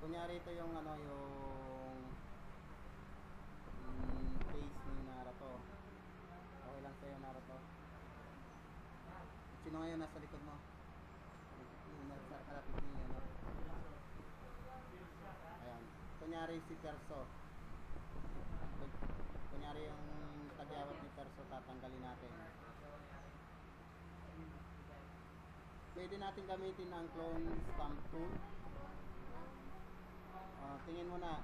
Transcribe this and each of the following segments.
Kunyari ito yung ano, yung face ni Naruto. Okay lang sa'yo, Naruto. Sino ngayon nasa likod mo? Nasa kalapit niya, no? Ayan. Kunyari si Perso. Kunyari yung tagyawat ni Perso, tatanggalin natin. Pwede natin gamitin ang clone stamp tool. Tingin mo na.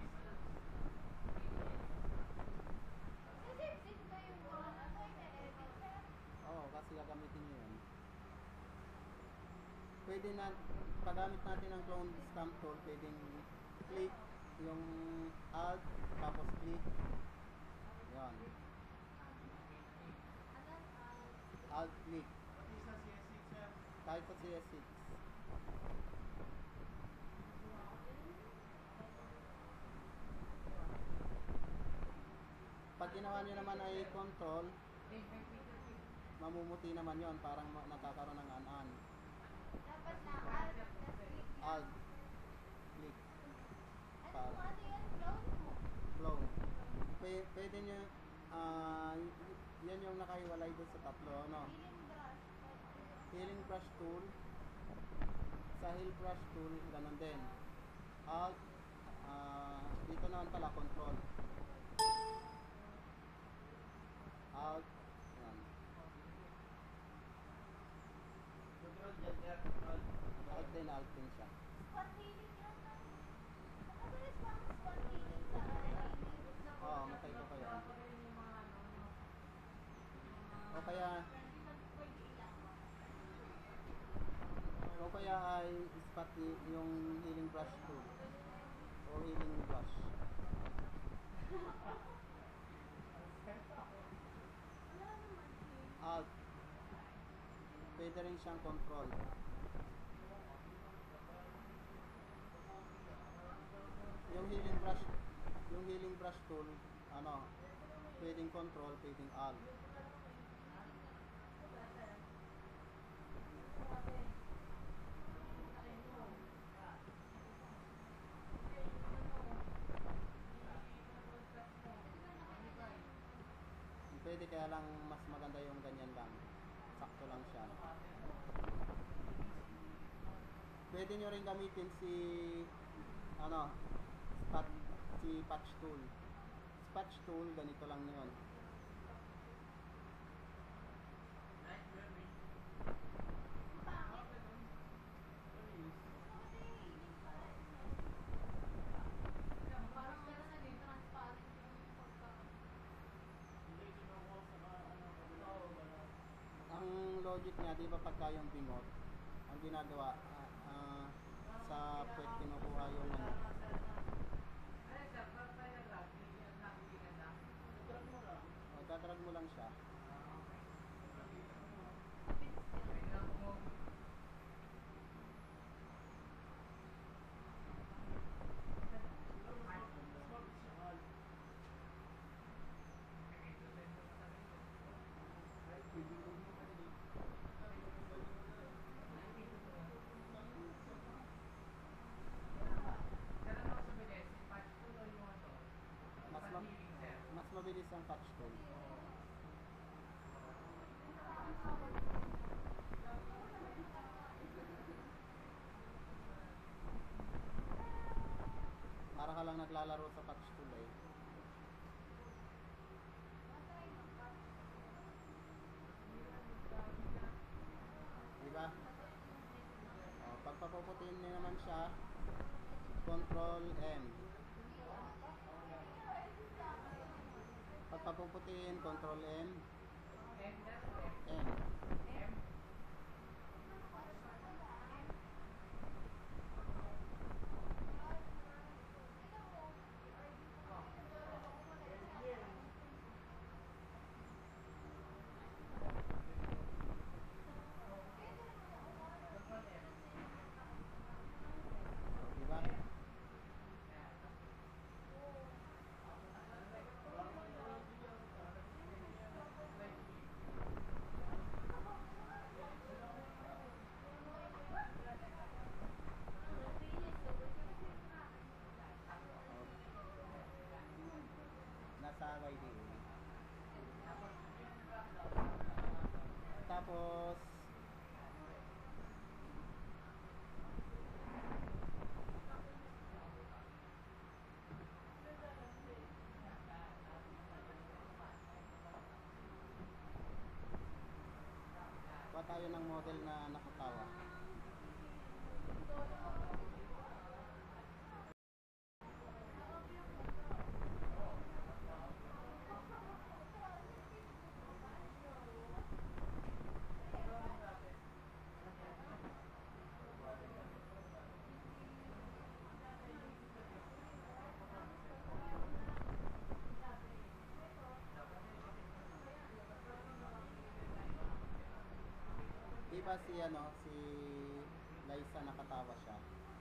Kasi gagamitin nyo yun. Pwede na, paggamit natin ang clone stamp tool, pwedeng click yung alt, tapos click. Yan. Alt click. Kahit sa CS6. Pag ginawa nyo naman ay control, mamumuti naman yon, parang nagkakaroon ng an-an. Dapat na alt, click. Alt click. Ano yan? Flow. Pwede nyo, yan yung nakahiwalay doon sa tatlo, ano? Healing brush tool. Sa heal brush tool, ganun din. Alt, dito naman pala, control. Alt, yan. Alt din siya. Spot healing yan. Nakabilis pa ang spot healing sa Oo, matay ko kayo. O kaya ay spot yung healing brush tool. O healing brush. Alt. Pwede rin siyang control. Yung healing brush tool, ano, pwedeng control, pwedeng alt. Pwede, kaya lang mas maganda yung ganyan lang. Sakto lang siya. Pwede nyo rin gamitin si patch tool. Patch tool, ganito lang yun. Ang logic niya, di ba pagka yung bingot, ang ginagawa, sa puwet kinukuha yung ano. Dadrag mo lang siya. Mas mabilis ang patch tool. Para ka lang naglalaro sa patch tool eh. Diba? Pag papuputin niyo naman siya, Control M. Pag papuputin, Control M. M. Diba? tayo ng model na nakatawa. Di ba si Liza nakatawa siya?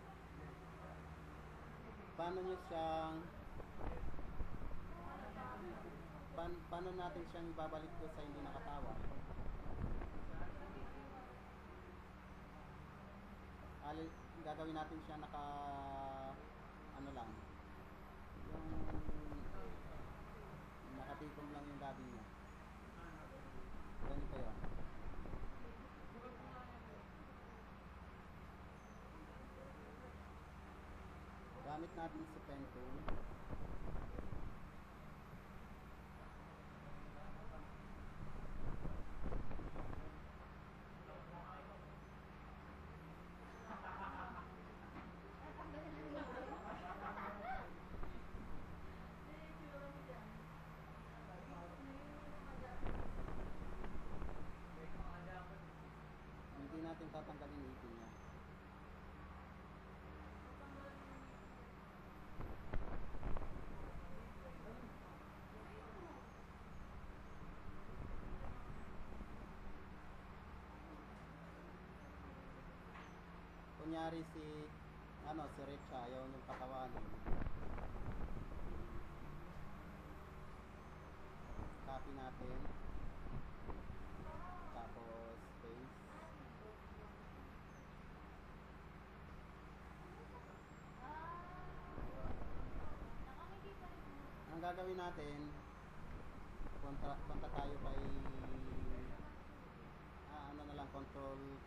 Paano niyo siyang paano natin siyang ibabalik ko sa hindi nakatawa? Gagawin natin siya naka ano lang, yung nakatikom lang yung labi niya. Ganito yun. Gamit natin si pen tool. Hindi natin tatanggalin yung ipin niya. Kunyari si Richa ayaw niyong patawanin. Copy natin. Tapos paste. Ang gagawin natin, punta tayo kay ano na lang, Control T,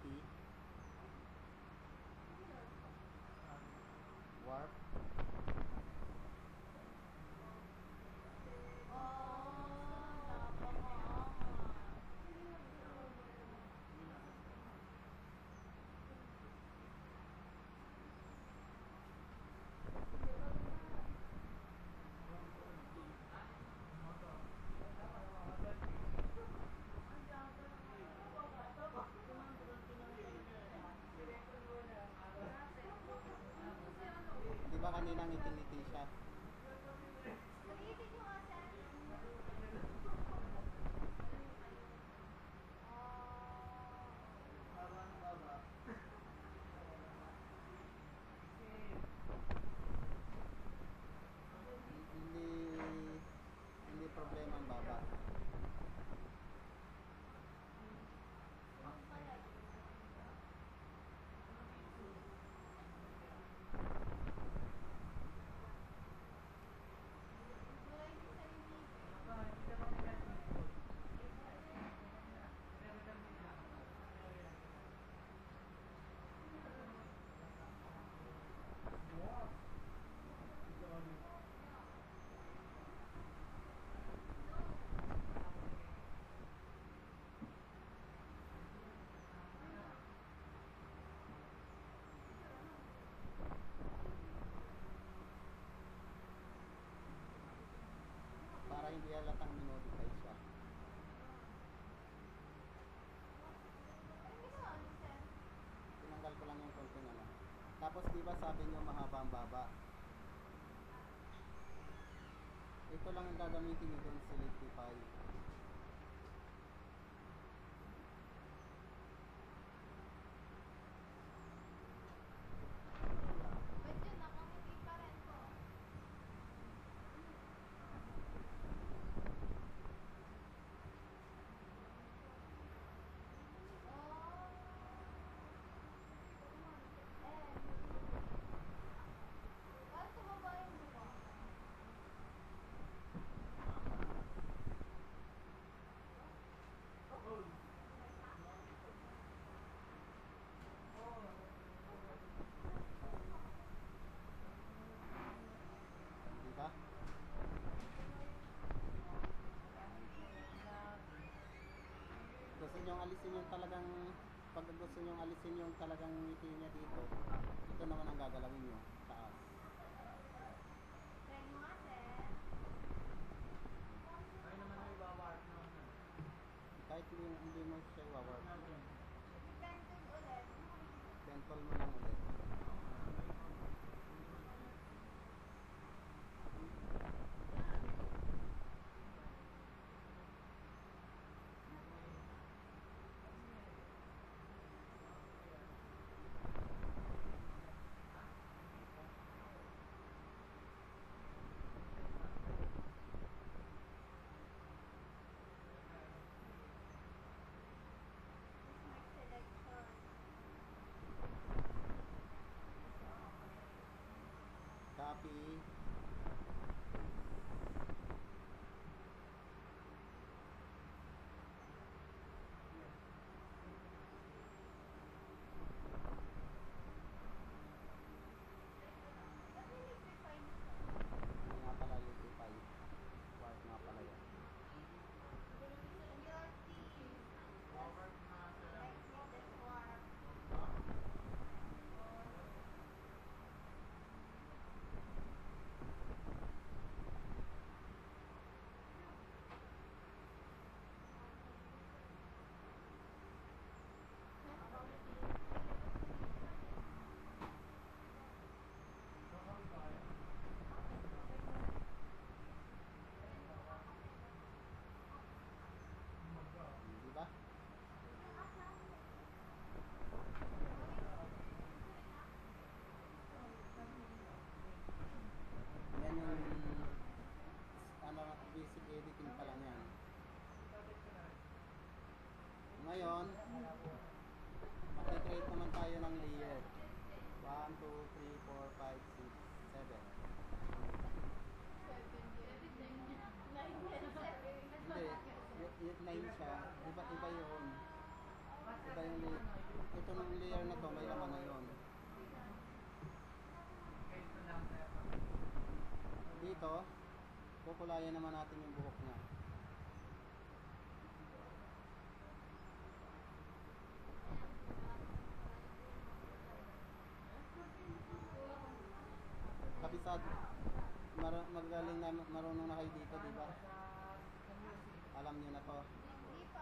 warp. Di ba kanina ngiti-ngiti siya? Hindi problema ang baba. Para hindi halatang minodify siya. Tinanggal ko lang yung konting ano. Tapos diba sabi nyo mahaba ang baba? Ito lang ang gagamitin nyo dun, Selectify. Diba? Gusto nyo alisin yung talagang pag gusto nyo alisin yung talagang ngiti niya dito, ito naman ang gagalawin nyo, taas. Try mo nga, sir. Ay naman ay bawarp na ako. Kahit hindi mo siya iwawarp, Depende ulit. pentol mo lang ulit. Smart selection. Copy. Ba't may nag-refine siya? Yan nga pala yung P5. Warp nga pala yan. Your team. Bawarp na sir. Like this warp. Di ba? Yan yung ano, basic editing pa lang yan. Ngayon, mag-create naman tayo ng layer. 1, 2, 3, 4, 5, 6, 7. Hindi, yung 9 siya. Iba yun. Iba yung layer. Ito ng layer na to, may laman na yun. Ito lang sir. Dito, kukulayan naman natin yung buhok niya. Kabisad, magaling na, marunong na kayo dito, di ba? Alam niyo na to. Hindi pa.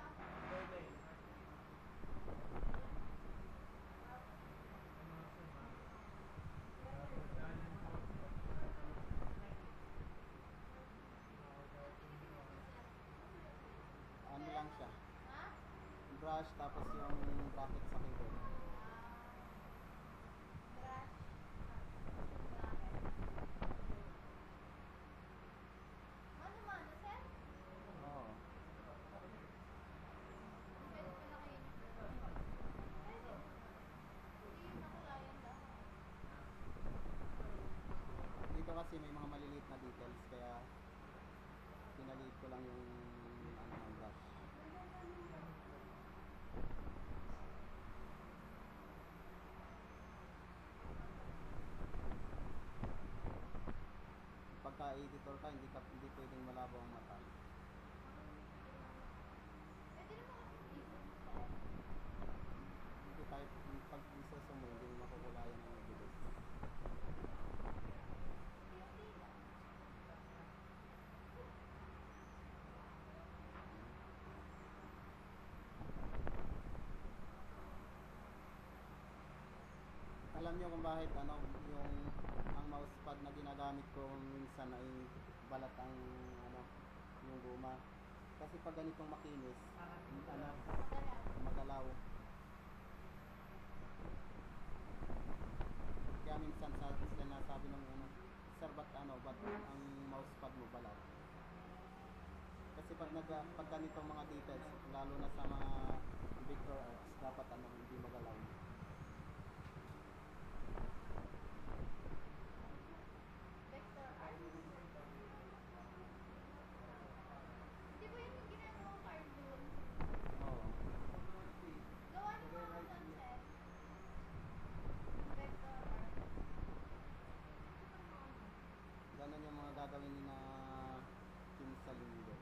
Ano lang siya. Ha? Brush, tapos yung bracket sa keyboard. Brush. Mano-mano, sir? Oo. Pwede pala kayo nito. Pwede. Hindi yung nakulayan lahat. Dito kasi may mga maliliit na details, kaya pinaliit ko lang yung ano ng brush. Pagka-editor ka, hindi pwedeng malabo ang mata. Pwede naman kasi dito, sir. Hindi tayo, pag isoso mo, hindi mo makukulayan ng bilis. Hindi lang. Alam niyo kung bakit ano, yung ang mousepad na ginagamit ko minsan ay balat ang ano, yung guma. Kasi pag ganitong makinis, ano, Magalaw. magalaw. Kaya minsan sila nasabi ng ano, sir, ba't ang mousepad mo balat? Kasi pag ganitong mga details, lalo na sa mga vector arts, dapat ano, hindi magalaw. Vector art. Hindi ba yun yung ginagawa cartoon? Oo. Gawa ng mga sunset. Vector art. Ganun yung mga gagawin ni na Kim sa linggo.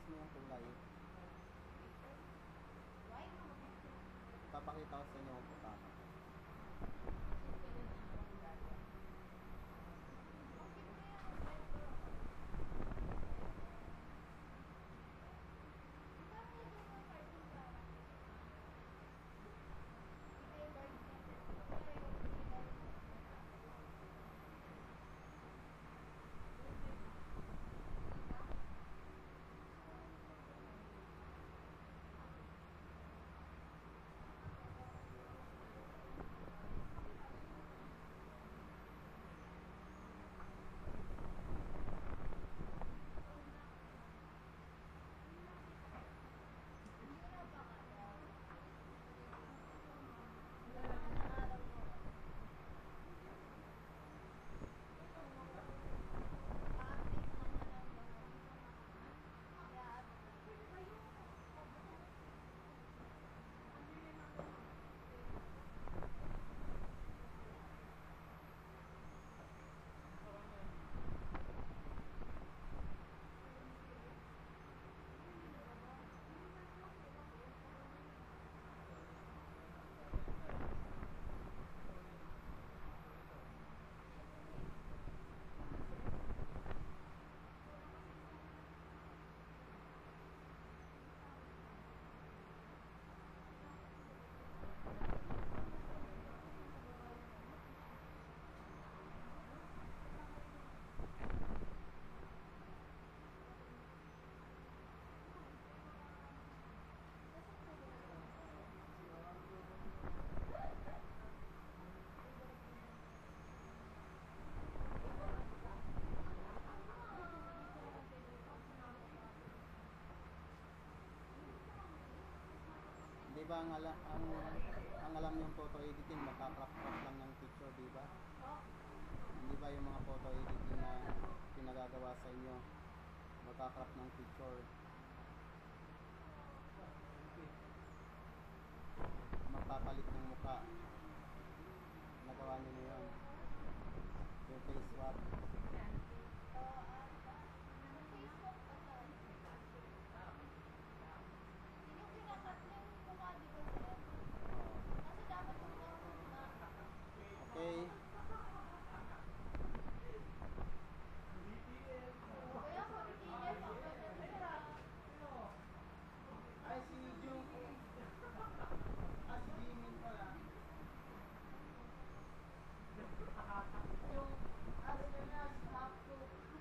mismo yung kulay. Why? Papakita ko sa inyo kung paano. Di ba ang alam yung photo editing, makakrap-crop lang ng picture, di ba? Hindi ba yung mga photo editing na pinagagawa sa inyo, makakrap ng picture, magpapalit ng mukha, nagawa nyo na yun, yung face swap. Okay. Ay, si Jung. Si Jimin pala. Yung ano nyo na, stop to.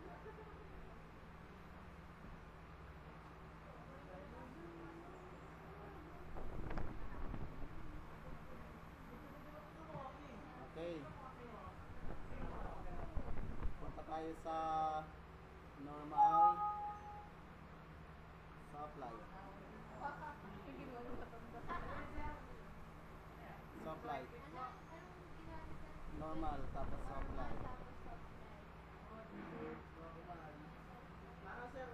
Okay. Punta tayo sa normal soft light. Soft light. Normal tapos soft light. Para sir.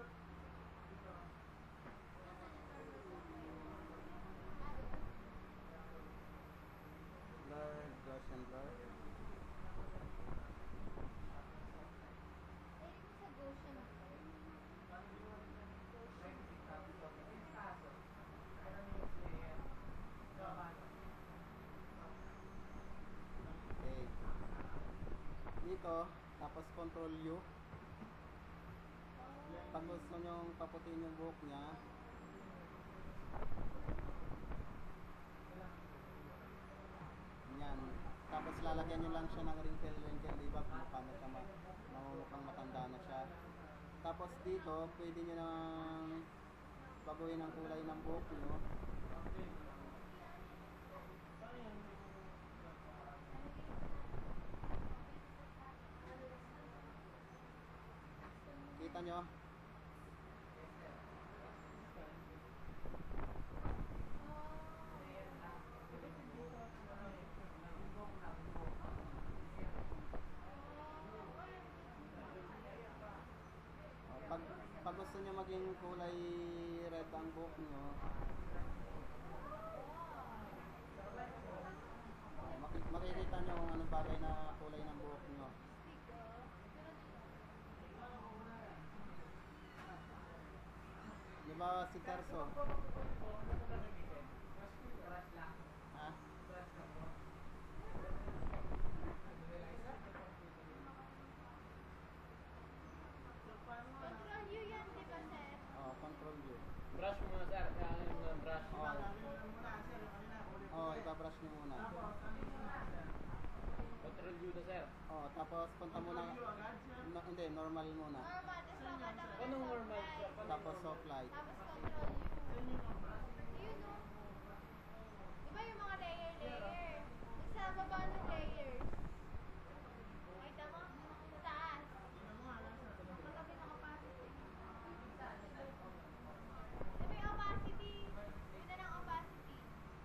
Blur, Gaussian blur. Okay. Dito, tapos control U. Pag gusto nyong paputin yung buhok niya, yan. Tapos lalagyan nyo lang siya ng wrinkle, di ba? Kung paano siya mamumukhang matanda na siya. Tapos dito, pwede nyo nang baguhin ang kulay ng buhok nyo. Kita nyo? Pag gusto nyo maging kulay red ang buhok nyo, makikita nyo kung anong bagay na kulay ng buhok nyo. Diba si Terso? Ha? Control U yan, di ba, sir? Oh, control view. Brush muna sir, kaya yung brush. Oh, ibabrush niyo muna. Control view na sir. Oh, tapos punta muna. No, hindi, normal muna. Normal, tapos mamata mo Anong ng normal? soft light. Tapos soft light. Tapos control U. Yun, no? Di ba yung mga layer? Yung sa baba ng layers. Ay, tama? Sa taas. Katabi ng opacity. Di ba yung opacity? Yun na lang opacity.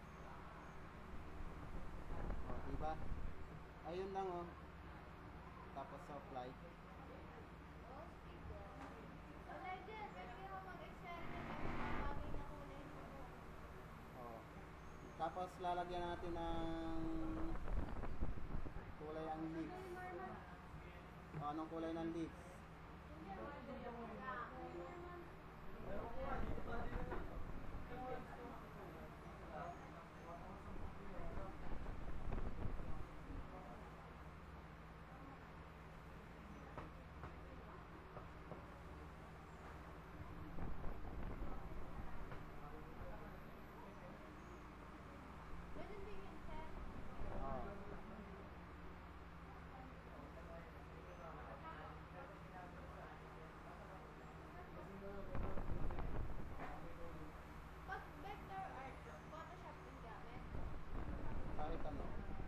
Oh, diba? Ayun lang oh. Tapos soft light. Oh, sige. Wala dyan. Pwede kayo mag-experiment. May mga bagay na kulay mo. Oh. Tapos lalagyan natin ng kulay ang leaves. Oh, anong kulay ng leaves? Ganun din yun, sir. Oh. Pag vector art, Photoshop yung gamit. Kahit ano.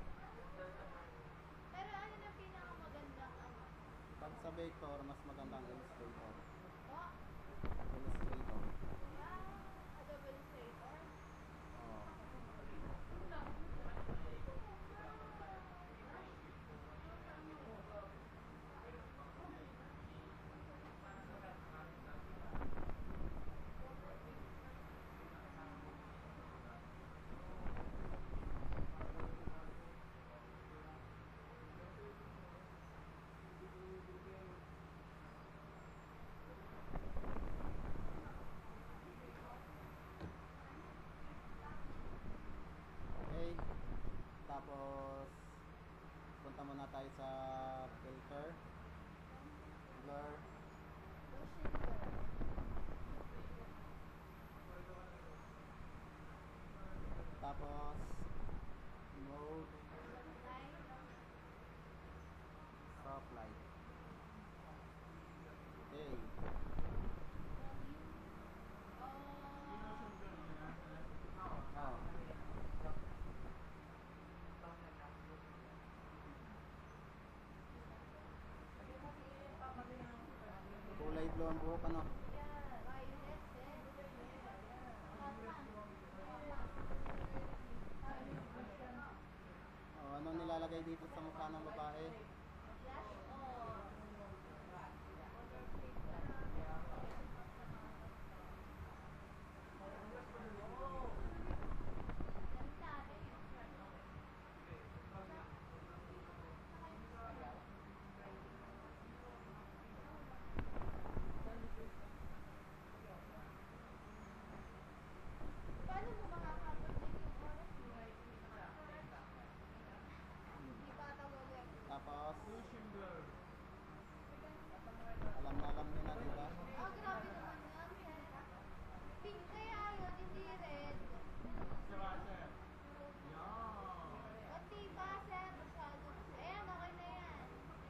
Pero ano na pinakamagandang ano? Pag sa vector, mas magandang Illustrator. Oh, Illustrator. Adobe Illustrator. Oh. Okay. Tapos punta muna tayo sa filter. Blur. Tapos mode soft light. Okay. Oh. Kulay blue ang buhok ano? Oh, ano nilalagay dito sa mukha ng babae? Paano mo makaka-predict yung oras mo? Hindi pa tawag. Tapos alam niyo na diba? Oh, grabe naman yan, sir. Pink kaya yun, hindi red. Konti pa, sir. Masyado. Ayan, okay na yan.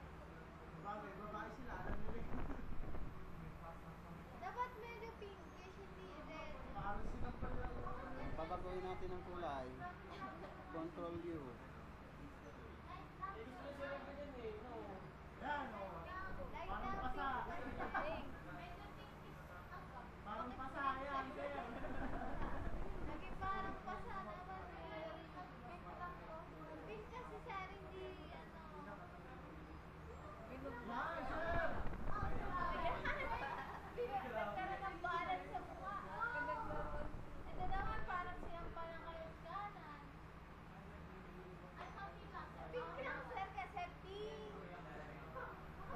Dapat medyo pinkish, hindi red. Babaguhin natin ang kulay. Control U. Light na pink. Medyo pinkish. Parang pasayan, sir. Naging parang pasa naman eh. Pink lang to. Pink kasi, sir, hindi ano. Yan, sir. Nagkaroon ng balance sa mukha. Ito naman parang siyang parang kayong kanan. Pink lang, sir, kasi pink.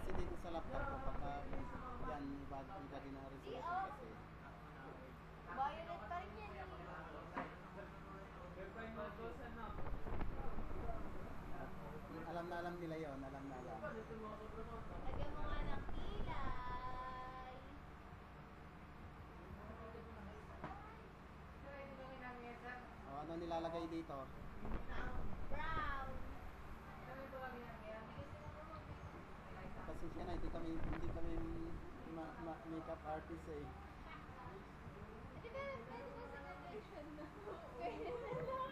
kasi dito sa laptop ko, pagka yan, iba din ang resolution kasi. Violet pa rin yan. Alam nila yon, alam na alam. Lagyan mo nga ng kilay. O, ano nilalagay dito? Brown. Pasensya na, hindi kami makeup artist eh. Di ba, pwede mo sa convention na? Pwede na lang.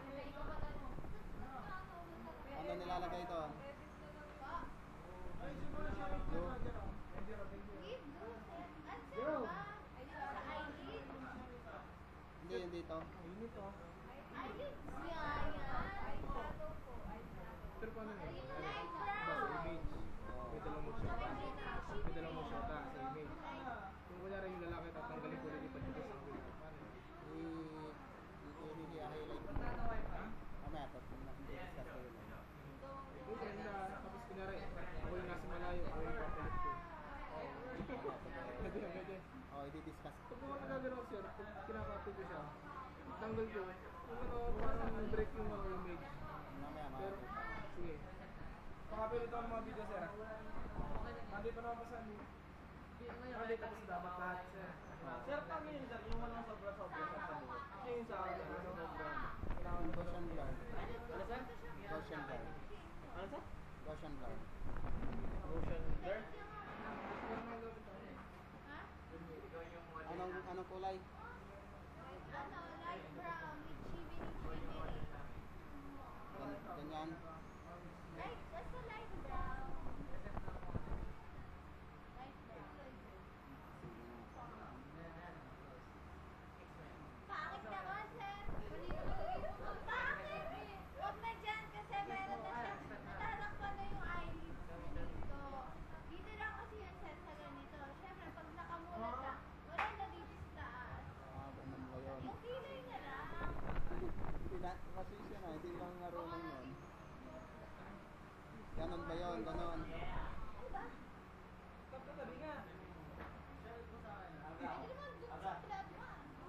Ano nilalagay doon? Pa. Blue? Give blue set. At saan ba? Sa eyelid. Hindi, yun dito. Eyelids niya yan. Eyeshadow po. Pero paano Ay, yun? yung light Sa brown. image. Oo. Pwede lang mag-shota. Pwede lang mag-shota sa image. Kung kunyari yung lalaki tatanggalin ko rin yung pagkita sa akin. Paano yun? I-highlight mo. Mamaya, tapos discuss ko yun. Yung ganda, tapos kunyari, ako yung nasa malayo, ako yung papalit ko. Pwede yan, pwede. O, i-discuss ko. Pag mga nagagalaw sir, pag kinakapit ko siya, tanggal ko, yung ano, parang break yung mga image. Mamaya, Pero, makakita. sige. Pakapilit ako ng mga video sir. Hindi pa naman pasan. Hindi tapos dapat lahat sir. Sir, paano yun, sir? Yung walang sobra-sobra sa buhok. Yung sa akin, ano, sobra. Gaussian blur. Ano, sir? Gaussian blur. Ano, sir? Gaussian blur. Motion blur? Ha? Anong kulay? Ano, light brown with chibini. Ganyan. Light, basta light brown. Light brown. Bakit naman, sir? Bakit? Huwag na dyan kasi meron na siya. Natatakpan na yung eyelids dito. Dito lang kasi yun, sir, sa ganito. Siyempre, pag nakamulat ka, wala na dito sa taas. Ganun ba yun? Yung kilay na lang. Pasensya na, hindi lang marunong yun. Ganon ba yun? Ganon. Ano ba? Tabi nga. Pwede naman dun sa plasma.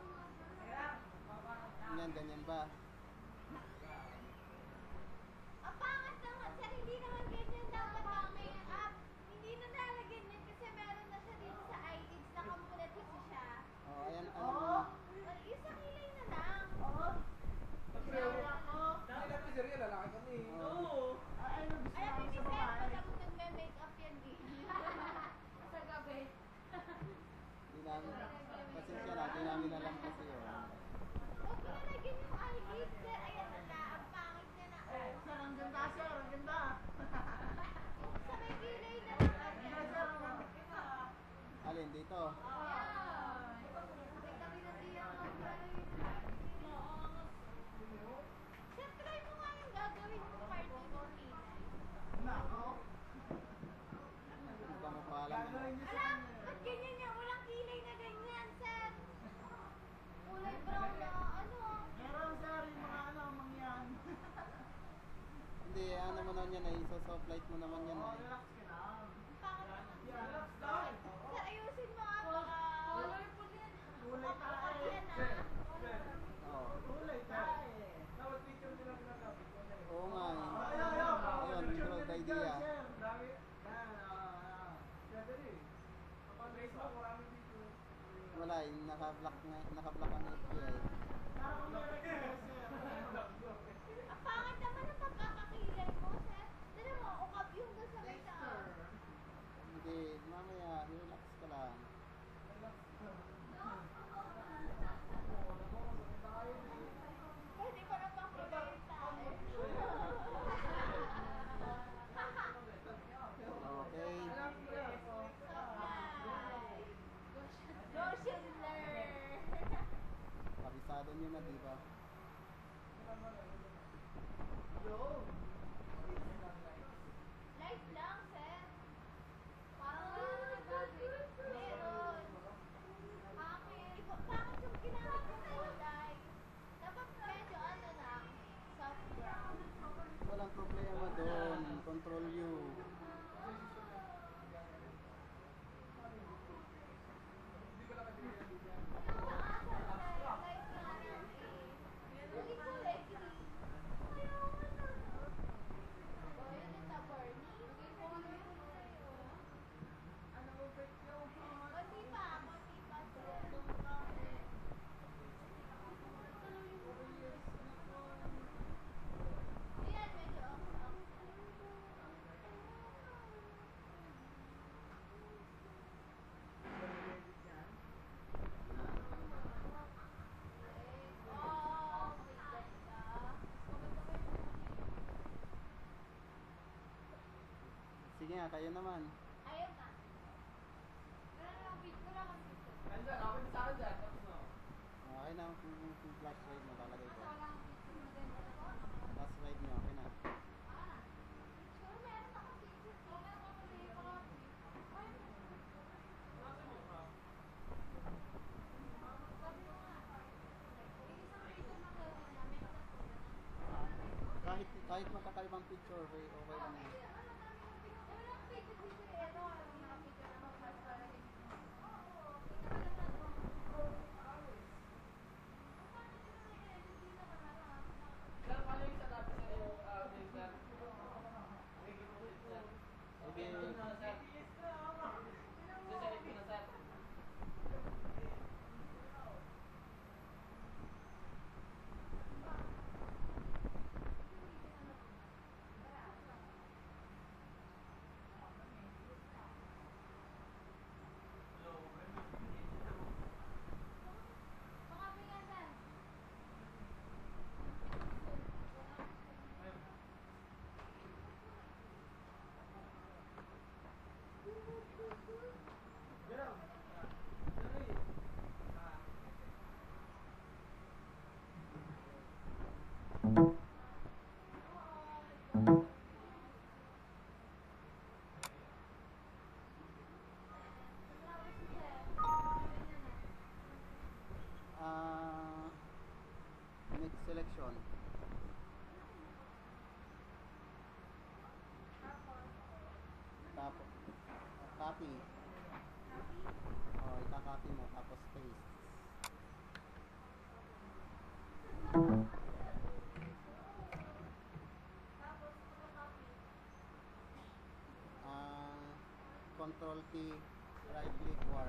Ganyan ba? Ang pangat naman, sir, hindi naman ganyan dapat ang make-up. Hindi na lalagyan yan kasi meron na siya dito sa eyelids. Nakamulat kasi siya. O, ayan, ano. Well, isang kilay na lang. Nakita ko sir, yung lalaki kami. Oo. Alam mo, si sir, pag ako nagme-makeup yan, di. Sa gabi. Di namin, pasensya na, di namin alam kasi yun. Huwag mo nalagyan yung eyelids, sir. Ayan na, ang pangit niya na. Oh. Sir, ang ganda sir, ang ganda. Yung sa may kilay na lang. Ayan. Alin, dito? Ayan. May kami na diyan Sir, try mo nga yung gagawin mo part ng kilay. Hindi ka mo pa alam. Alam, ba't ganyan yan? Walang kilay na ganyan, sir. Kulay brown na, ano. Meron sir, yung mga ano, mangyan. Hindi, ano mo naman yan eh. Iso-soft light mo naman yan eh. Relax ka lang. Ang pangit naman. Relax lang. Sir, ayusin mo nga. Baka colorful yan. Kulay Baka tayo. yan, Sir, ah. sir. Oo. Kulay tayo. Dapat picture nila pinagkapit. Oo nga eh. Ayun, Ayun, good idea. Sir, dami. Yan, Pwede rin. Kapag race mo, maraming dito. Wala eh, naka-block ang FBI. Parang meron sir. Ang pangit naman ang pagkakakilay mo, sir. Dala mo, ukap yung doon sa may taas. Hindi, mamaya, relax ka lang. Pwede ko na makilay yung taas. Okay. Goshen blur. Kabisado nyo na, di ba? Light lang, sir. Parang meron. Bakit? Bakit yung ginamit mo kulay? Dapat medyo ano lang, soft brown. Walang problema doon. Control you. Sige nga, kayo naman. Ayaw na. Wala lang picture. Wala kang picture. Ano sir, okay na sa akin dyan. Tapos na. Okay na, kung flash ride mo, lalagay ko. Basta wala kang picture na din. Flash ride nyo, okay na. Ah, picture. Meron akong picture. Wala akong picture. Ay, sabi mo nga. Isang picture lang gawin namin. Kahit magkakaibang picture, okay, okay lang yan. Sir, paano yung sa tapos na yung game, sir? Sige, Ito na, sir. Sasalit ko na, sir. next selection. Tapos, copy. Oh, ika-copy mo, tapos paste. Control key, right click, warp.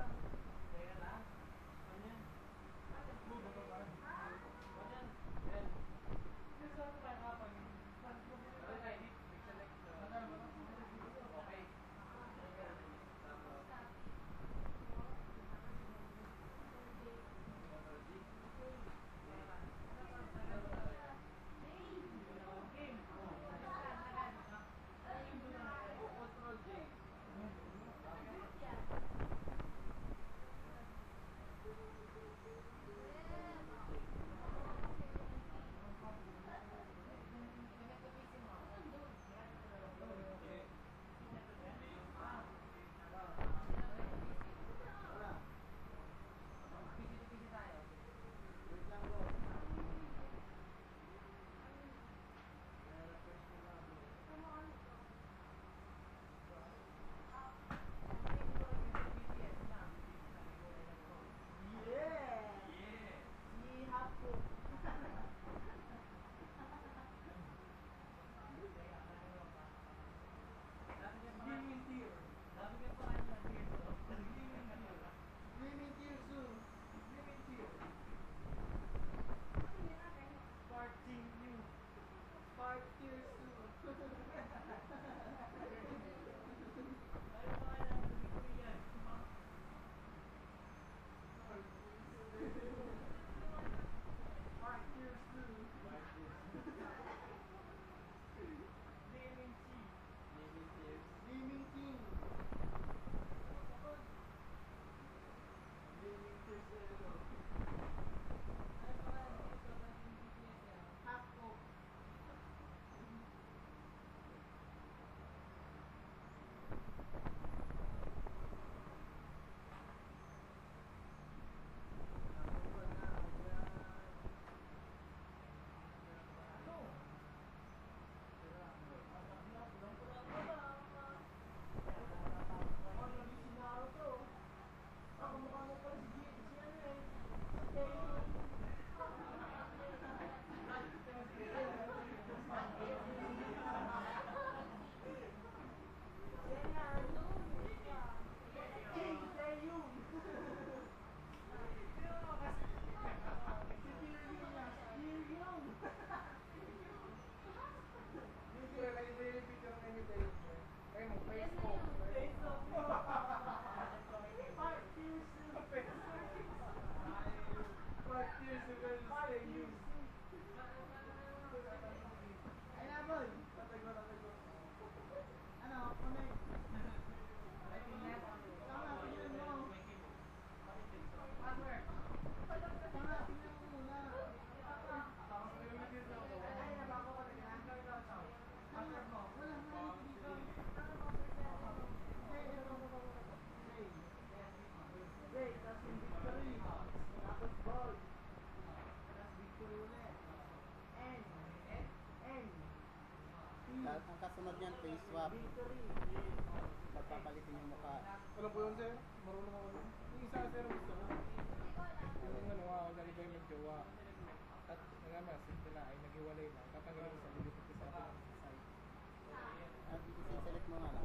Sunod yan, face swap. Pagpapalitin yung mukha. Alam ko yun, sir. Marunong ako dun. Yung isa, sir, gusto ko. Yung ano, nalibay mag-jowa. At nga, simple na, ay naghiwalay na. Tatanggalin ko sa bilit at isa ako ng side. At isi-select mo nga lang.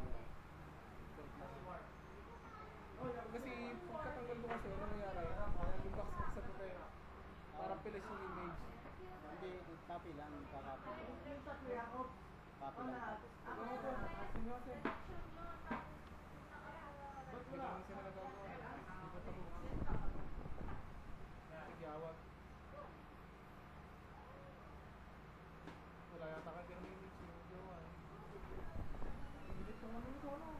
Kasi pagkatanggal mo kasi, ano nangyari? Yung box sa puti. Parang pilis yung image. Hindi, copy lang. Copy lang. Copy lang. Ano mo to? Sino, sir? Ba't wala? Hindi sila nagagawa. Hindi ko tabo. Sige, awag. Wala yata kang ganun image yung jowa. Bilit ko naman ito, ano?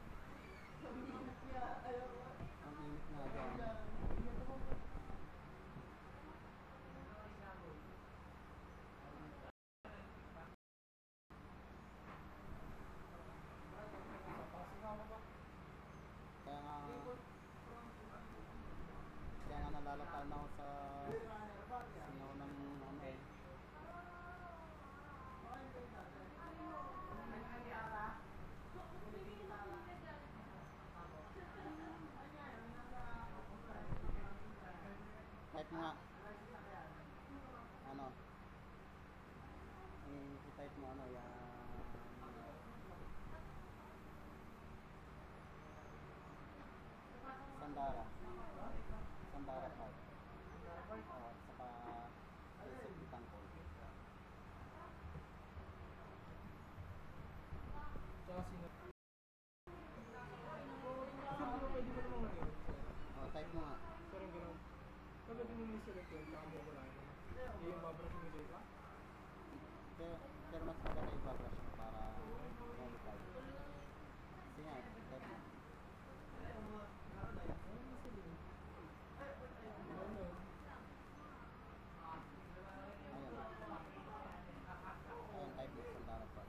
Ang init na dyan. Kaya nga nalalatan ako sa sinaw ng ano eh. Type mo nga. Ano? I-type mo ano yan. Sandara. Sandara Park. Saka Joseph Bitangkol. Tsaka sino? Sir, di ba pwede mo naman mag-iwan? Type mo nga. Sir, ang gano'n. Pagka din mo select yun, tsaka mo wala yun. Yung mabras mo dito. Pero mas maganda i-brush mo para modify. Kasi nga, type mo. Ayan, type mo Sandara Park.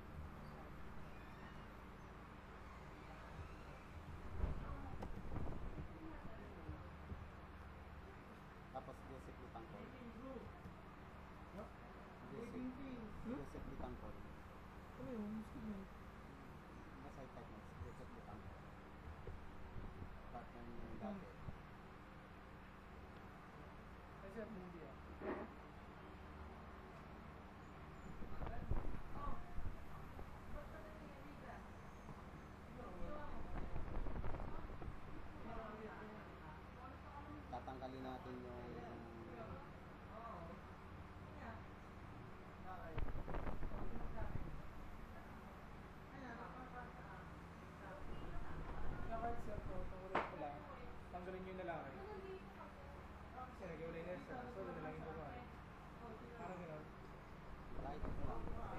Tapos Joseph Bitangkol. Joseph Bitangkol. Ano yun? Sige. Basta i-type mo Joseph Bitangkol. Partner mo yung dati. Kasi at hindi ah. Tatanggalin natin yung Kahit sir ko, tungulin ko lang. Tanggalin nyo yung lalaki. Kasi nag-iwalay na siya. So, na lang yung babae. Parang gano'n. light mo lang.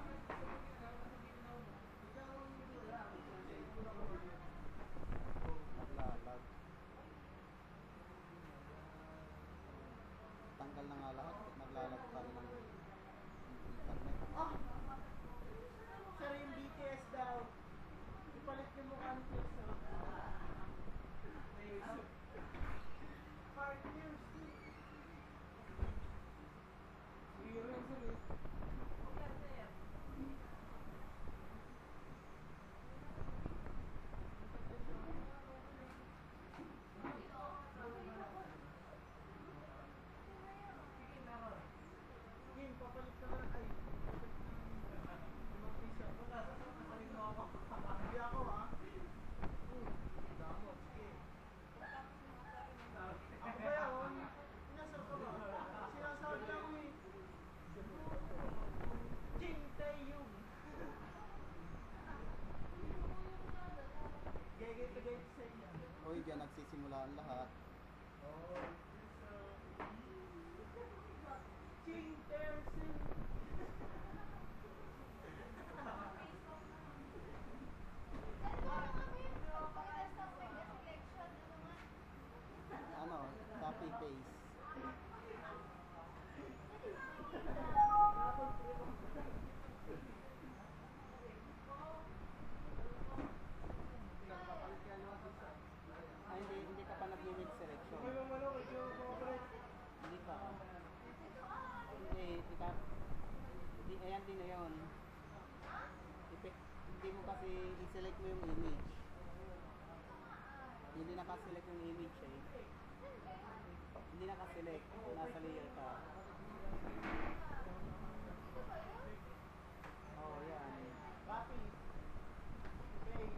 Naglalag. Tanggal na nga lahat. Naglalag pa rin ang internet. Sir, yung BTS daw. Ipalit yung mukha ni Chris. Partners. Sige rin, sir. Kim, papalit ka na. Ay, hindi ako ha. Damot, sige. Ako ba yun? Inasal ka ba? Sinasabi lang ko eh. Jing Taeyong. Gagay sa inyo. Uy, dyan nagsisimula ang lahat. Jing Taeyong. Ano? Copy paste. Nagpapalit ka naman dito. Ay, hindi ka pa nag-make selection. Ano, medyo correct. Hindi pa. Hindi, Hindi mo kasi i-select mo yung image. Hindi nakaselect yung image eh. Hindi nakaselect. Nasa layer ka. Oh, yan. Copy. Paste.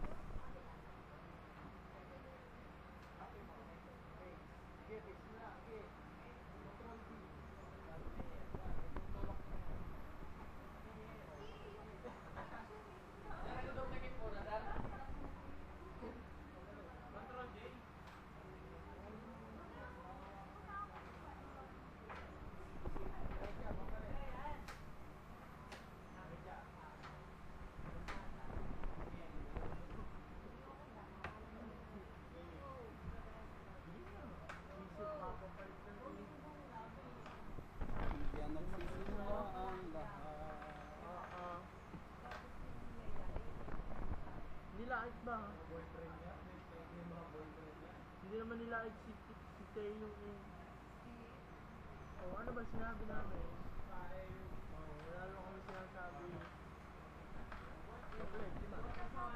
Sige, paste mo na. Sige. Control V. Yan nagsisimula ang lahat. Nilait ba? Boyfriend niya, may mga boyfriend niya. Hindi naman nilait si Tay yung Oh, ano ba sinabi namin? Oh, wala lang kami sinasabi. Chocolate, di ba?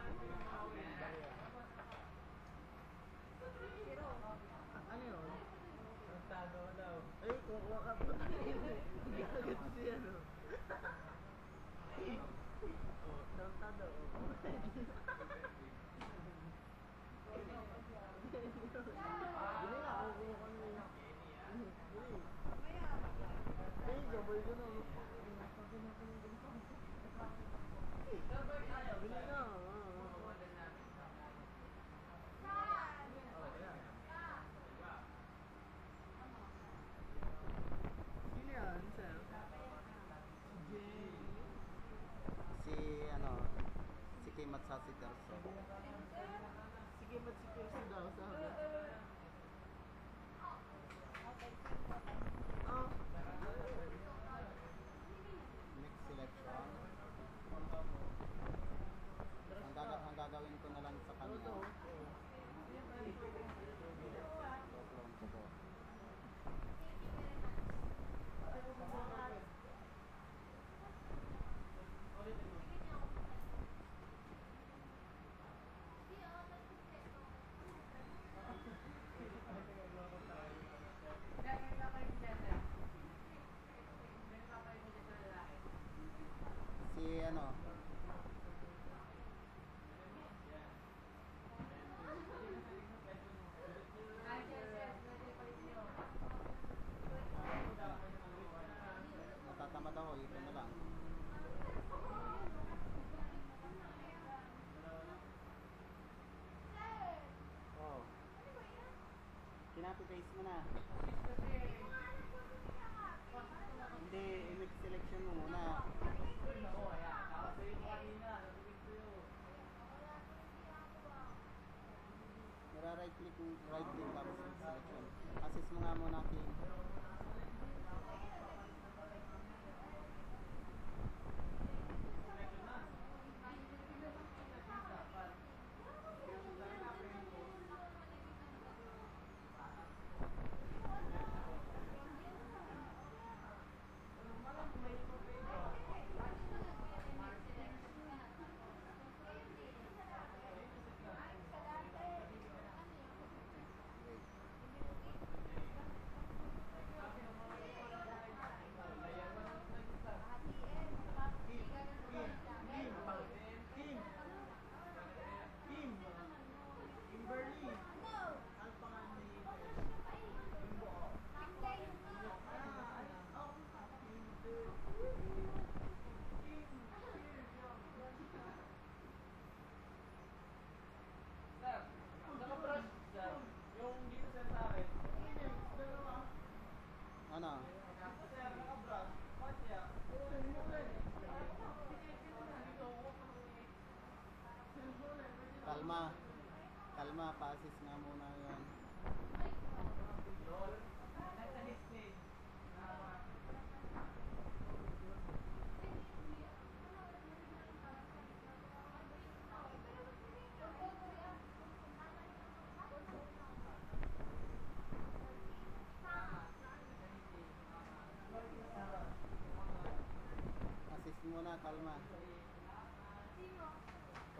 Ano yun? Tarantado ka daw. Ay, kukuha ka pa. Hindi agad siya, no? Oh, tarantado. Hindi na, kukuha ka na yun. Ay, gabay ko na. Bili na. Oh, yan. Sino yan, sir? Si Jay. Si ano, si Kim at Sassy Terso. Sige, matsikirsi daw, sabi. Oh. Mix selection. Ang gagawin ko na lang sa kanya. Ito. Clone ko po. Si ano, natatamad ako, ito na lang. Oh. Kinapi-paste mo na. Hindi, image selection mo muna. Right click tapos selection. Assist mo nga muna Kim. Ano? Kalma. Kalma, pa-assist nga muna yan. Assist muna, kalma.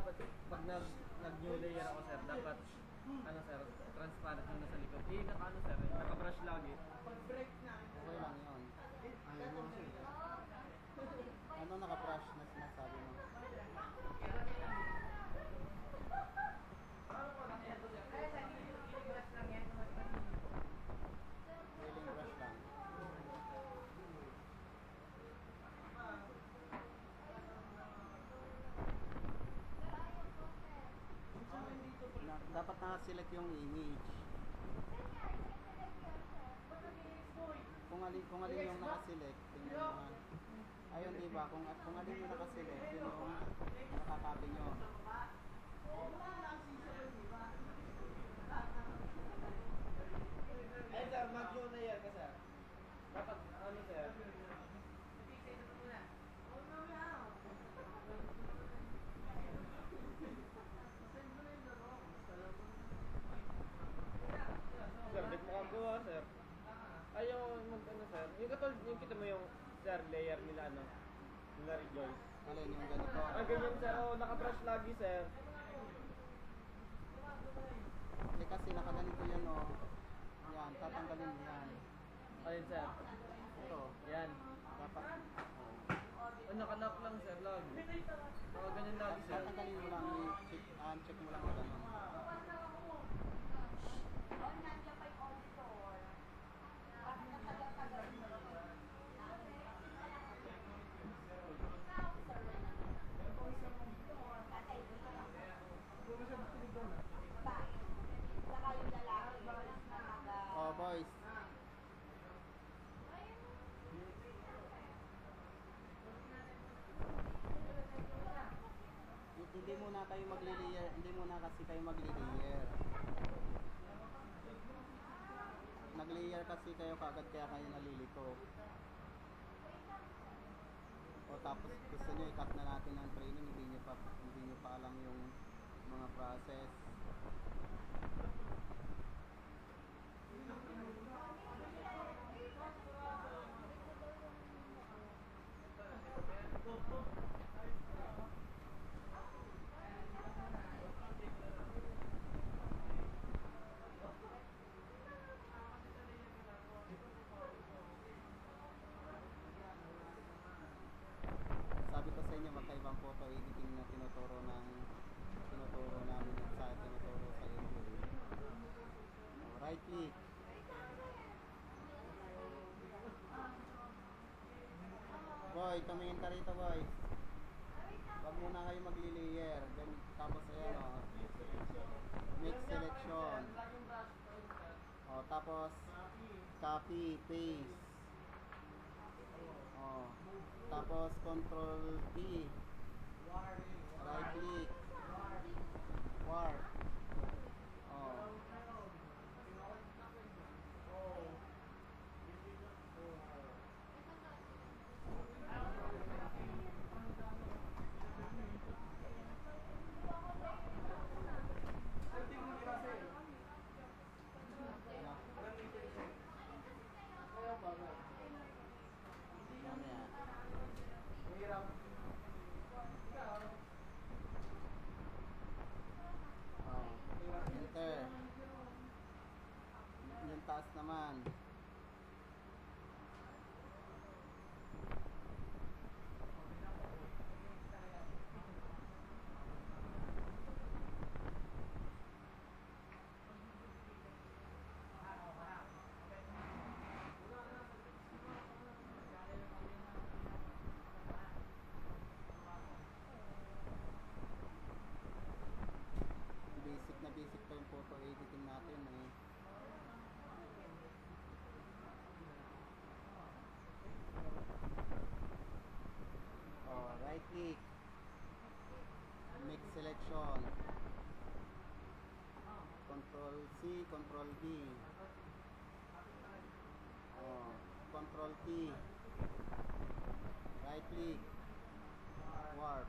dapat pag nag-new layer ako sir, dapat ano sir, transparent yung nasa likod. Naka-ano sir, naka-brush lagi. Okay lang yun. Ano naka-brush na sinasabi mo? Drilling brush lang. Dapat naka-select yung image. Kung alin yung naka-select, yun yung mga... Ayun, diba? Kung alin yung naka-select, yun yung nakakopy nyo. Ay sir, mag-new layer ka sir. Dapat ano sir? Sir, di mo kagawa sir. Ayaw mag-ano sir. Yung katulad, yung kita mo yung sir, layer nila ano. Nila Rejoice. Alin yung ganito. Ah, ganyan sir. Oh, naka-brush lagi sir. Kasi nakaganito yan o. Yan, tatanggalin mo yan. Ayun sir. Ito, Yan. dapat... Oh, naka-lock lang sir, lagi. Naka-ganyan lagi sir. Tatanggalin mo lang, check mo lang na gano'n. Oh, boys. Hindi muna kayo magli-layer, hindi muna kasi kayo magli-layer. Nag-layer kasi kayo kagad kaya kayo nalilito. O tapos gusto nyo i-cut na natin ang training, hindi nyo pa alam yung mga process. Sabi ko sa inyo, magkaibang photo editing na tinuturo namin sa tinuturo sa inyo. Right click. Boy, tumingin ka rito, boy. Wag muna kayo magli-layer. Then, tapos ayan o. Make selection. O, tapos copy, paste. O, tapos control P. Right click. Warp. O. Enter. Yung taas naman. Basic pa yung photo editing natin eh. Oh, right click. Make selection. Control C, Control V. Oh, Control T. Right click. Warp.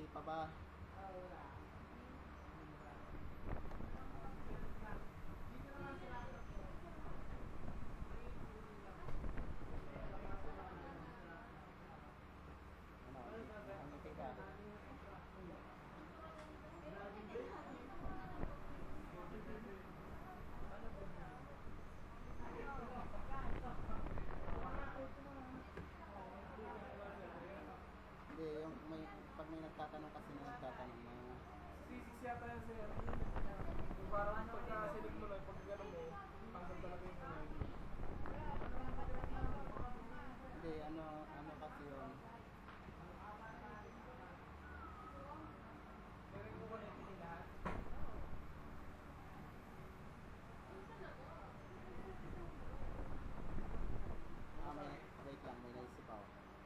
pa ba? Ano, ang ngiti ka? Hindi, yung may, pag may nagtatanong kasi na nagtatanong na C6 yata yan sir. Yung parang pagka-select mo lang, pag gano'n mo, tanggal talaga yung mga hindi, ano kasi yun. Meron ko ba na ito lahat? Wait lang, may naisip ako.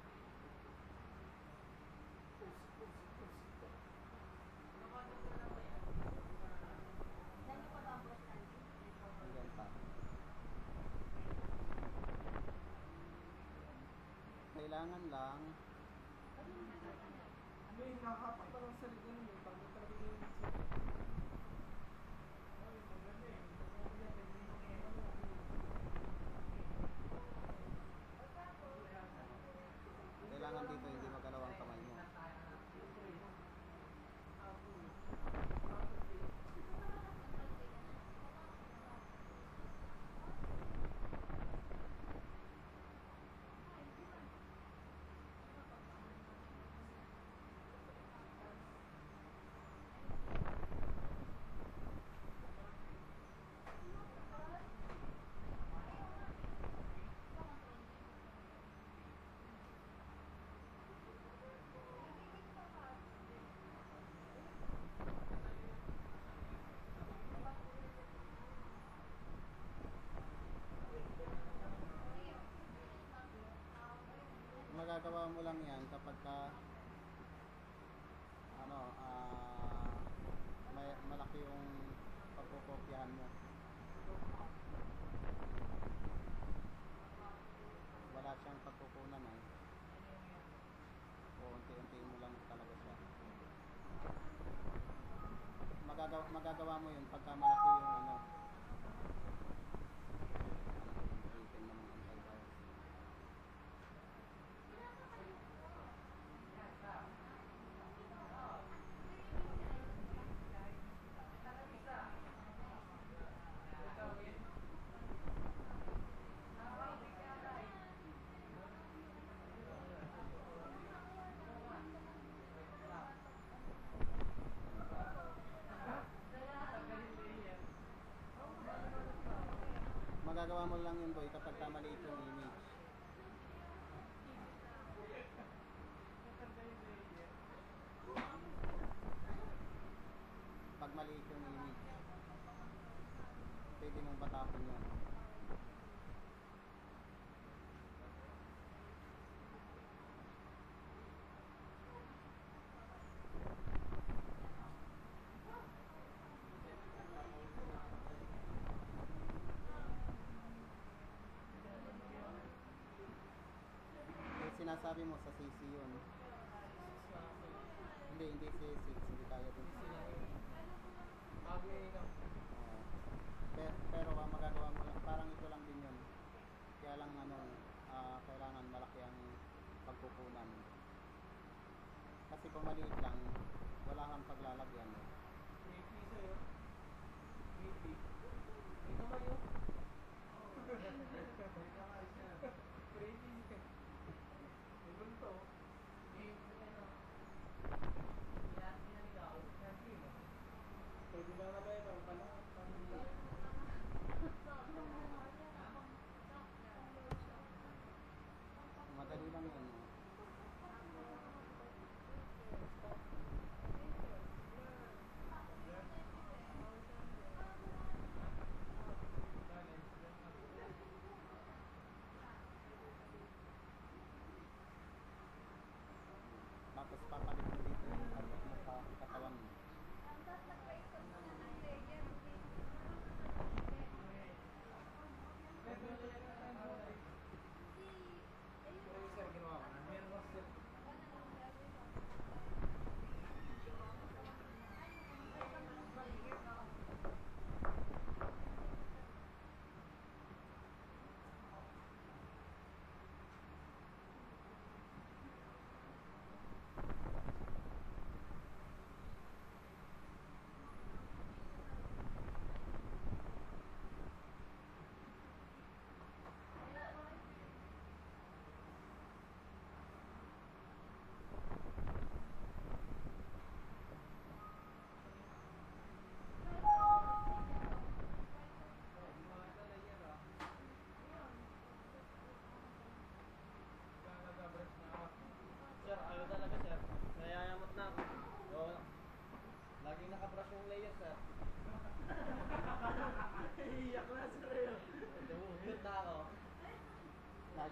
Hanggang pa. Kailangan lang, May nakapak pa lang sa ligan mo, tanggal talaga yung kailangan dito hindi magalaw ang kamay mo. Magagawa mo lang yan kapag ka malaki yung pagkukopyahan mo. Wala siyang pagkukunan eh. O unti-untiin mo lang talaga siya. Magagawa mo yun pagka malaki yung item ng antivirus. Magagawa mo lang yun boy kapag maliit yung image. Pag maliit yung image, pwede mong patapon yun. Sinasabi mo sa CC yun. Hindi C6, hindi kaya dun. Pero magagawa mo lang, parang ito lang din yun. Kaya lang kailangan malaki ang pagkukunan. Kasi kung maliit lang, wala kang paglalagyan. Ito kayo? Pwede ba na ba yun? Madali lang yun.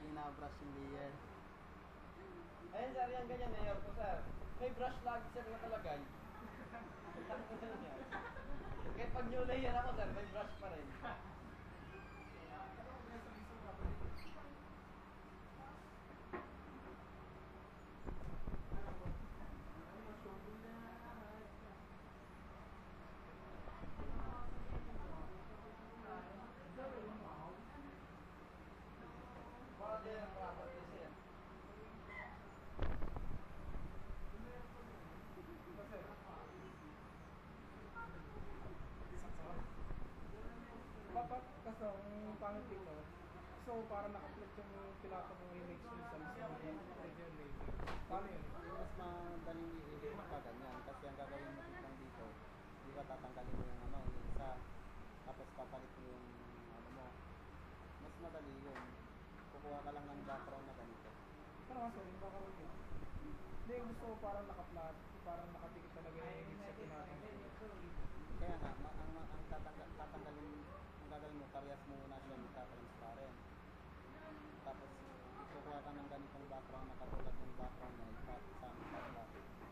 ina-brush yung layer. Ayun sir, yung ganyan layer ko sir. May brush lagi sir nakalagay. Kahit pag new layer ako sir, may brush pa rin. Modern properties yan. Dapat kasi ang pangit dito, so parang naka-flip yung pinapa mong image mo sa original layer. Paano yun? Mas madaling i-edit ka ganyan kasi ang gagawin mo lang dito, di ba tatanggalin mo yung ano, yung isa, tapos papalit mo yung ano mo. Mas madali yun. Kukuha ka lang ng background na ganito. Pero nga sorry, baka wag yun. Hindi, gusto ko parang naka-flat, parang nakatikit talaga yung image sa pinapa mo. Kaya nga, ang gagawin mo, parehas mo muna siya magka-transparent. Tapos, kukuha ka ng ganitong background na katulad ng background na ipapasama ka.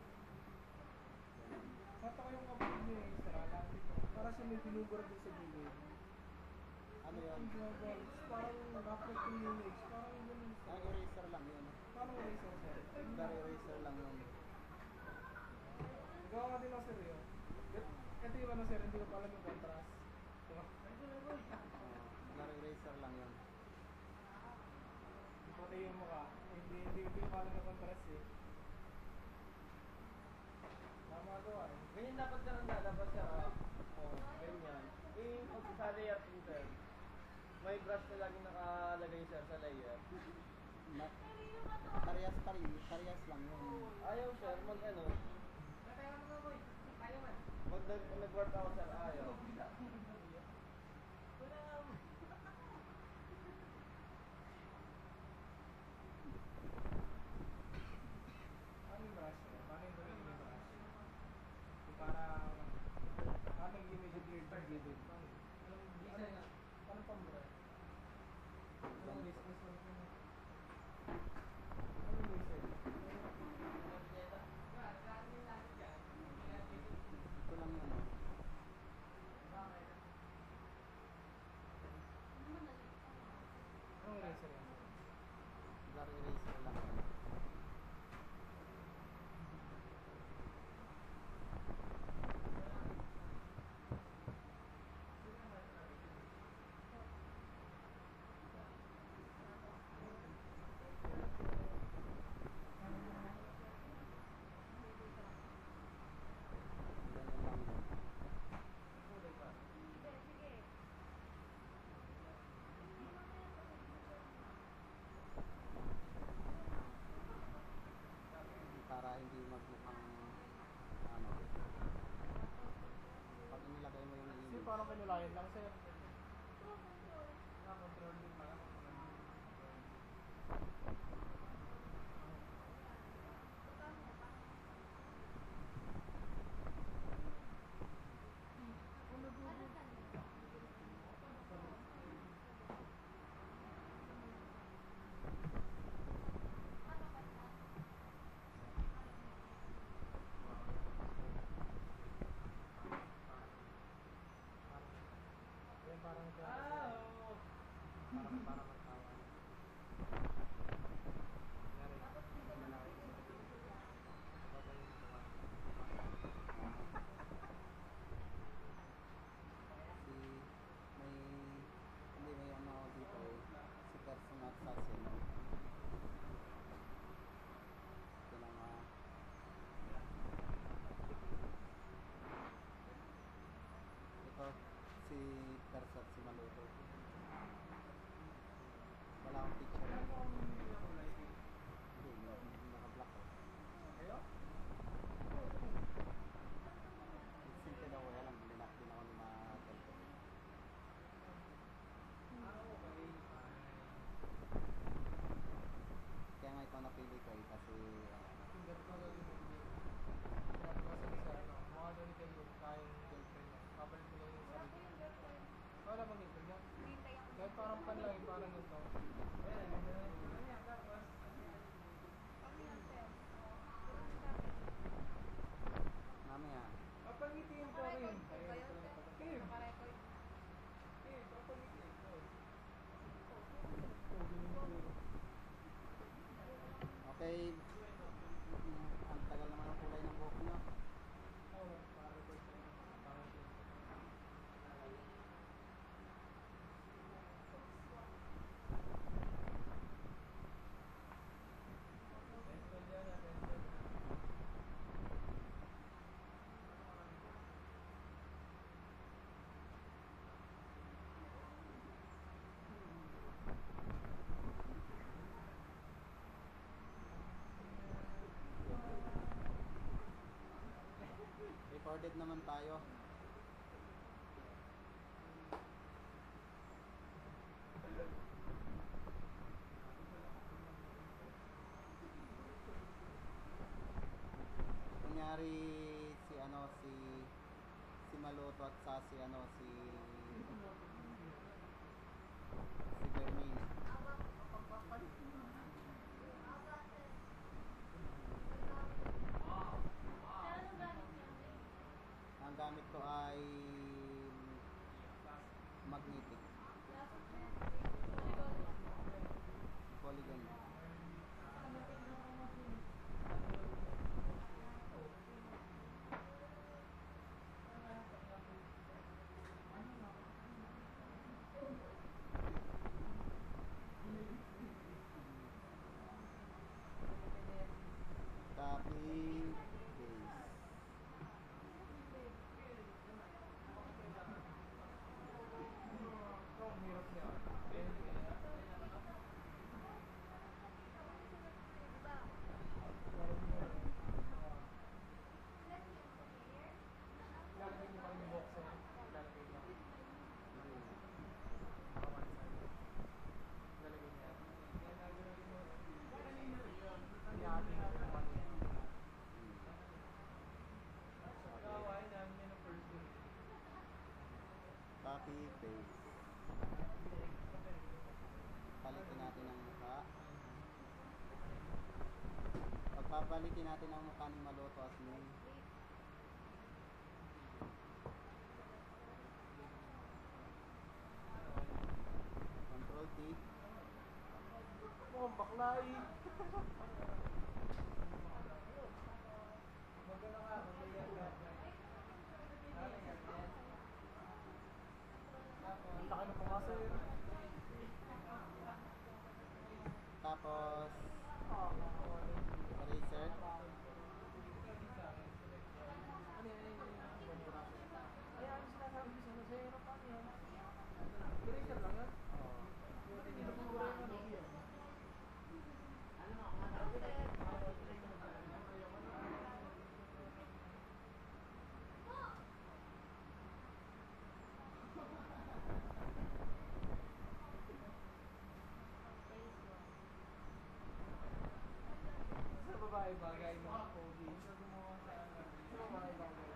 Nata ko yung kapatid niya yung sarala dito. Para siya may binubura din sa gilid. Ano yun? Parang naka-flip yung image, parang ganun. Ang eraser lang yun. Paano mo eraser sir? Dar eraser lang yun. Gawa nga din ako sir yun. Ito yung ano sir, hindi ko pa alam yung contrast. Diba? Dar eraser lang yun. Pati yung mukha, hindi ko pa alam yung contrast eh. Namagawa eh. Ganyan dapat sir ang lalabas sir. Oh, ganyan. Eh, pag sa layer din sir, may brush na lagi nakalagay sir sa layer. Parehas lang yun. Ayaw sir, mag ano. Nag-work ako sir, ayaw. Ano yung brush? Paano yung gawin yung brush? Yung parang, paano yung image of blurred to gilid? Paano pang brush? Ano yung business mo? Ano yung laser? Ito lang yun. Oh. Ano yung laser yan? Dar eraser lang yun. Ganyan lang yun. Sige, sige. Para hindi magmukhang ano. Pag inilagay mo yung Kasi image, parang kinulayan lang sir. Control din lang. Yan parang Oo. parang magtawa. Yari. Malaki. Babay yung mukha. si may ano dito eh, si personal assassin. Ito lang ito si Persat si Maluto. Wala akong picture. Hindi, naka-block ko. Ayo? Simple daw kaya lang, hindi na ako ni ma-telco. Kaya nga ito napili ko eh, kasi Tinder ko gawin mo. Kasi sa ano, mga doon kayo tayong girlfriend niya. Kapalit mo lang yung Wala sarili. ko yung girlfriend. Wala bang girlfriend niya? Hintay ako. Kahit parang panlay, parang ganito. Ayan, Recorded naman tayo. Kunyari si Maluto at si Bermin. Ang gamit ko ay magnetic polygon. Copy, paste. Ang hirap niya. Lalagay mo kami yung box. Lalagay mo. Lalagay niya. Iyakin mo naman yan. Kawain namin yan ang first day. Copy, paste. Palitin natin ang mukha. Pagpapalitin natin ang mukha ni Maluto as name. Control T. Oh, baklay! Maganda ka, maganda ka. Ang laki ng mga sir. Tapos eraser. Ayan, sinasabi ko sa sir, paano yan? Eraser lang yan? Oh. Hindi na puro yung ano. Sa babae bagay mo, pogi. Sa babae bagay.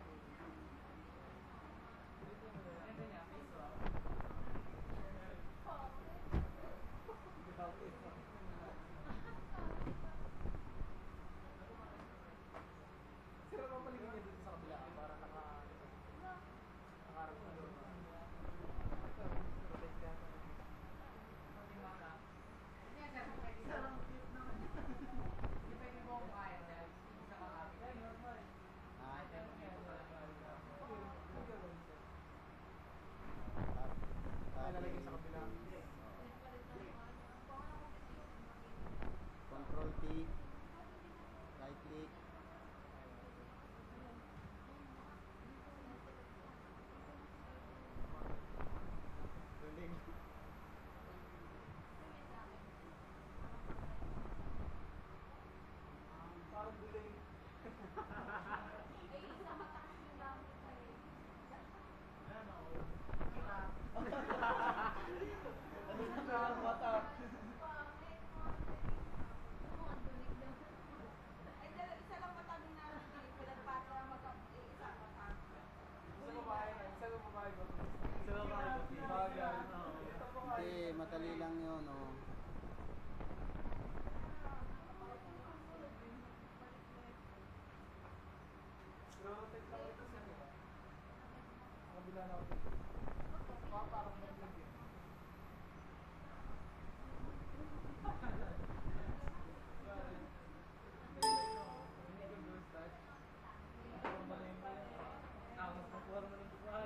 Sira pa paligid niya dito sa kabila para nakaharap na doon. Lalagay sa kabila. Control T. Right click. Galing. Parang delay. Ano na mata? Isa babae na, isa babae ba? Sa babae ko. Bagay. Hindi, madali lang yun, oh. Rotate lang ito sa iyo. Kabila na ako. Parang naglag yun. Tapos ng forma ng babae.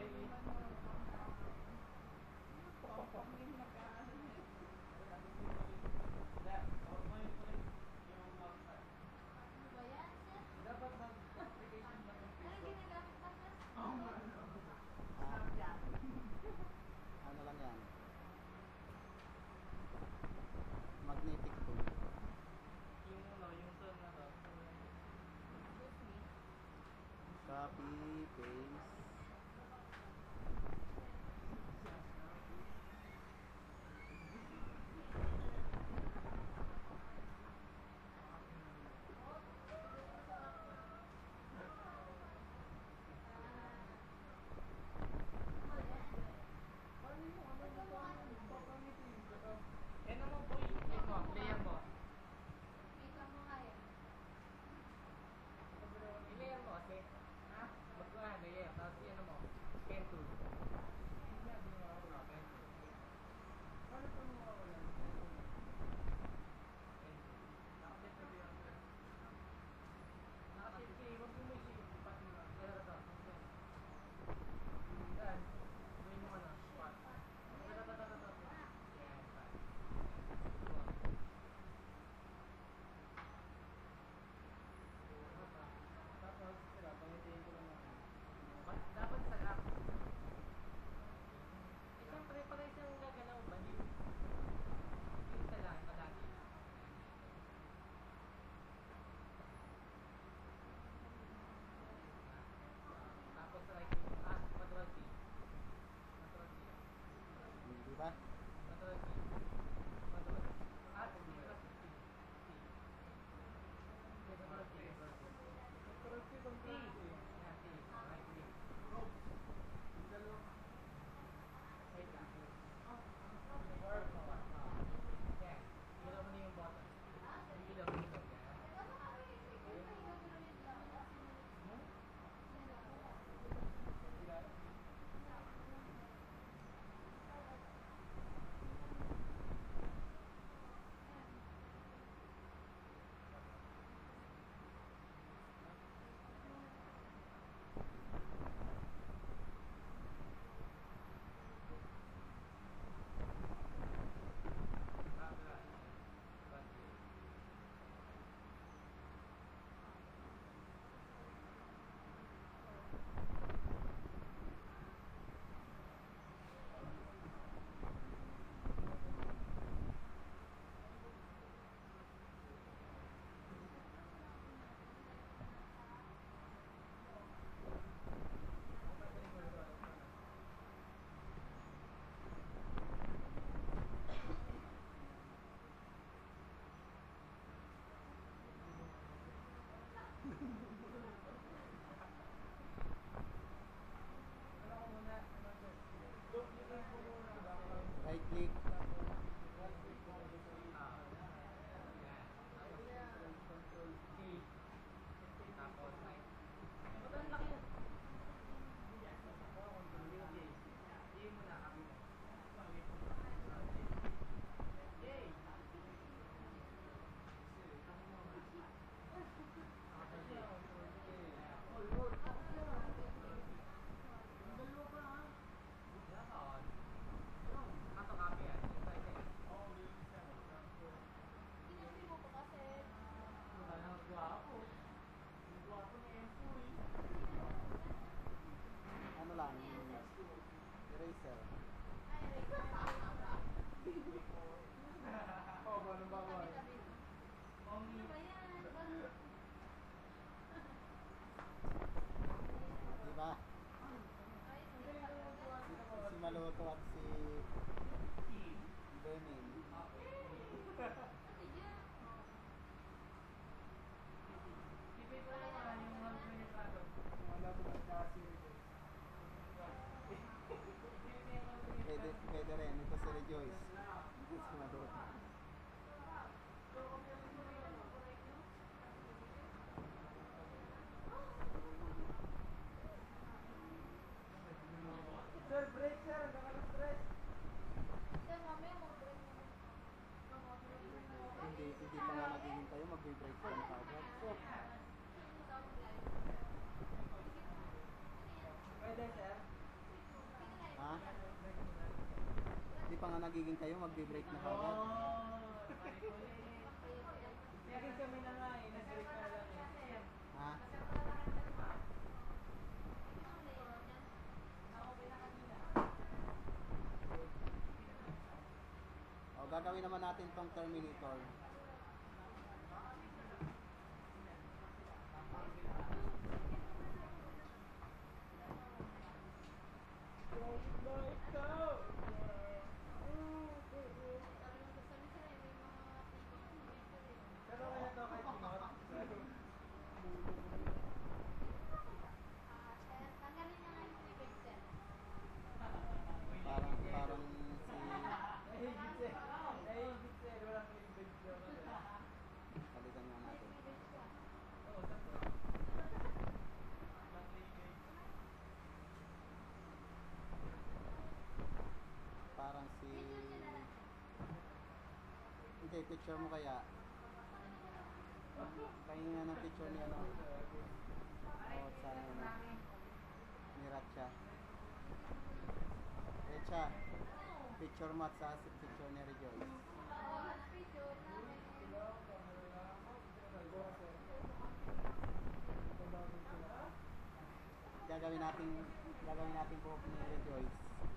Dapat mag-application lang yung Ah, ano base. Yan naman po yung ano mo, player mo. Ikaw mo kaya. I-layer mo kasi. Ha? Magkuha, layer. Tapos yan mo. Pen tool. Paano pa mawawalan? Nakatip kayo, wag mo may shape. Pati mo. Kaya ito. Yan. Gawin mo ano. Spot. Ito. Yan. Tapos, sila, pangitiin ko lang ako. Dapat sa gap. Siyempre, parang siyang gagalaw ba? Yung talagi, palagi. Tapos right click. Control C. Control C. Di ba? Control C. Control C. Control C. Control C. Control C, control C. Yan, C. Right click. Wait lang. Work mo. Yan. Ilaw mo na yung button. Ilaw. Yan. Right click. Pinansin mo ko kasi. Ano lang, eraser. Oh, paano ba ako? Ano ba yan? Di ba? Ay, hindi ka talaga. Si Maluto at si Benin. Wala ko ng kasi. Pwede rin. Ito si Rejoice. Si Maluto. Sir, break sir. Nakaka-stress. Sir, mamaya mag-break mo. Hindi pa nga nagiging kayo. Mag-break pa ng kagad. Pwede sir. Ha? Hindi pa nga nagiging kayo. Mag-break na kagad. Sige kami na nga eh. Nag-break na lang eh. Ha? O, gagawin naman natin tong Terminator. teacher mo kaya. Pahinga ng teacher ni ano. O sa ano. Ni Ratcha. Ratcha. Teacher mo at sa teacher ni Rejoice. Gagawin natin buhok ni Rejoice.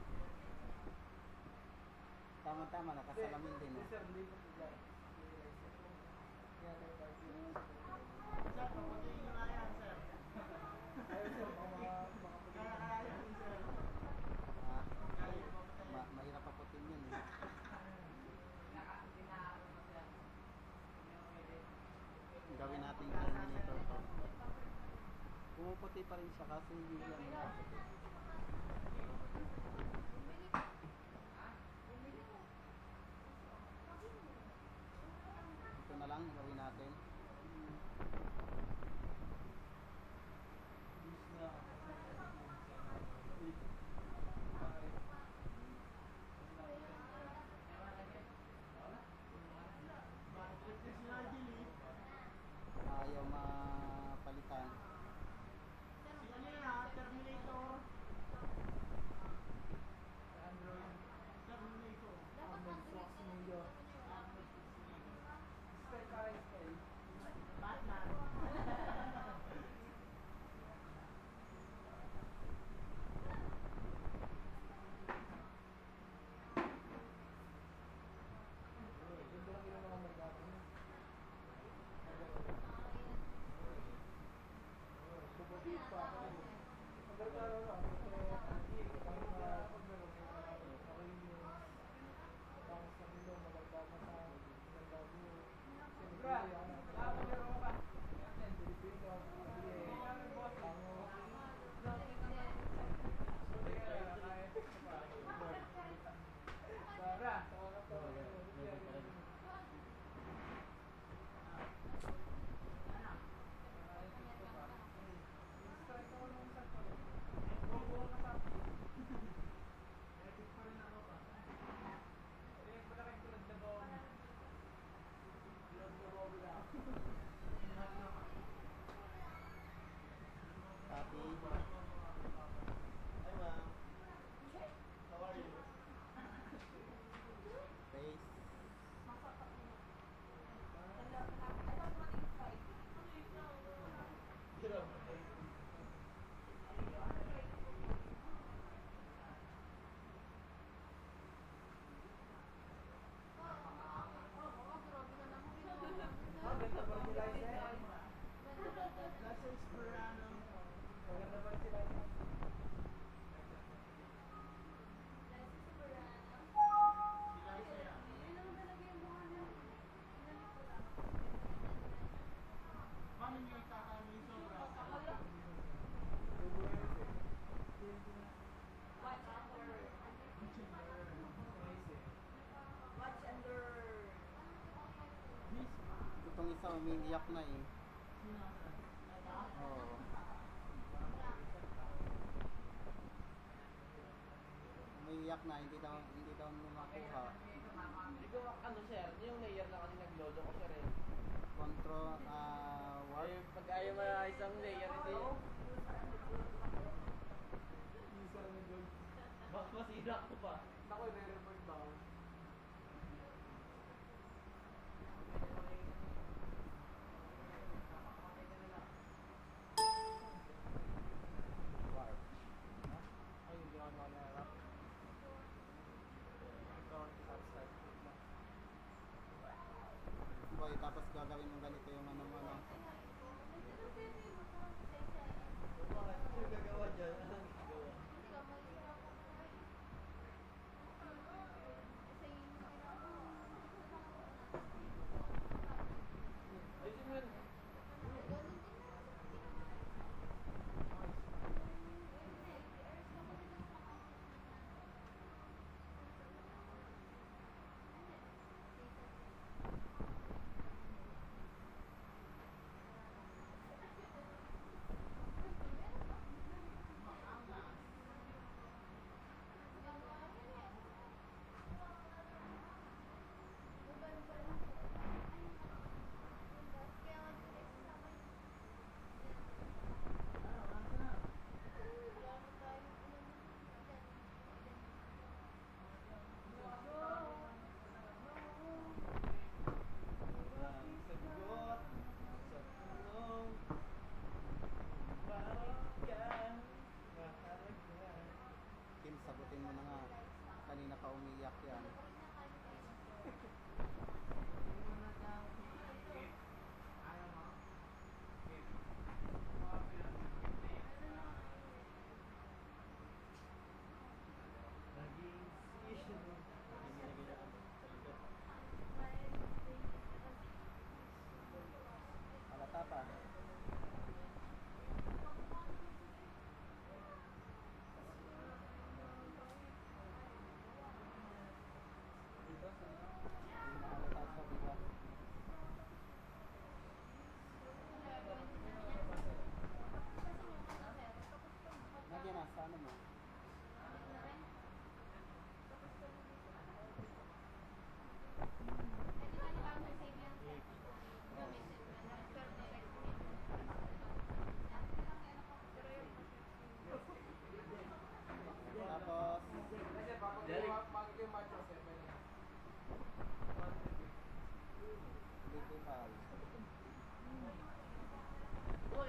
Tama-tama, nakasalamin din. Eh. Sir, hindi ko dyan. Sir, paputin nyo na yan, sir. Ayun sir, mga Kaya yan, sir. Ah, mahirap paputin yun eh. Gawin natin Terminator to. Pumuputi pa rin siya kasi hindi yan nakaputi. Ito na lang gawin natin. Ayaw mapalitan. Ano yun ha? Terminator. Android. Terminator. Arnold Schwarzenegger. Stay kare stay. Batman. Ganda lang yung mga merkado niya. Bubati pa. Ang merkado lang. Kasi kahit na pagmeron mo sa Reyes, tapos sa Milo, maganda na sa BMW. Siyempre, Pilipino, Tango, Sara, tawagan ko. Copy. Hi, ma'am. How are you? Paste. Maganda pa rin sila isa. Nasa Esperano. Maganda pa rin sila isa. Sila siya. Paano nyo ikakano yung sobra? Tubulense. Itong isa umiiyak na eh. Oo. Umiiyak na, hindi daw makuha. Hindi ko, ano sir, yung layer na kasi naglolo ko sir eh. Control, warp. Ay, pag ayaw mo isang layer, hindi. User ni Gold. Baka masira ko pa. Ako, i-report ba ako? Warp. Ay, hindi ako nakalala. Ikaw, subscribe. Boy, tapos gagawin mo ganito yung ano mo, ano. Bakit? Ano gagawa dyan? Anong gagawa? Ayusin mo yun.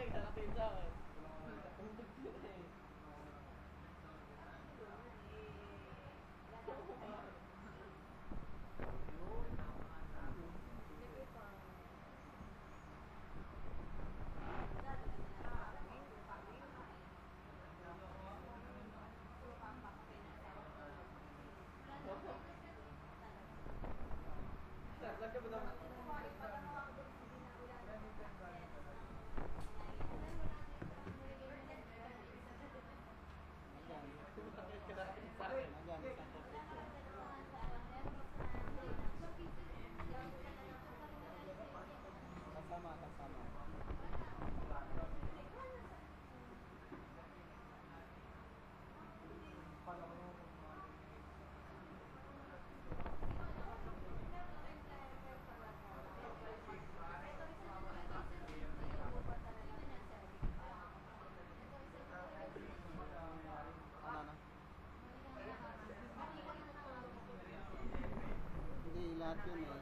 may kakatin sa akin. Tumutok yun eh. Sir, saan ka ba naman? Ayan, isang tubig ko. Kasama, kasama. Ano na? Hindi, lahat yun eh.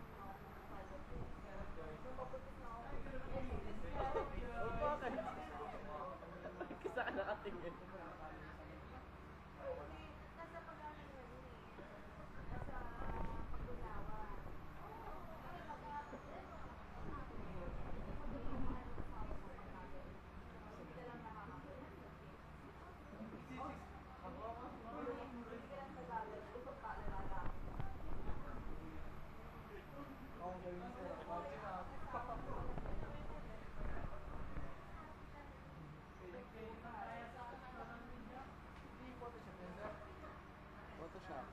Oh, bakit? Kisa ka nakatingin. Nasa pag-ano yun eh. Nasa pag-unawa. Ako gawin ko. Photoshop.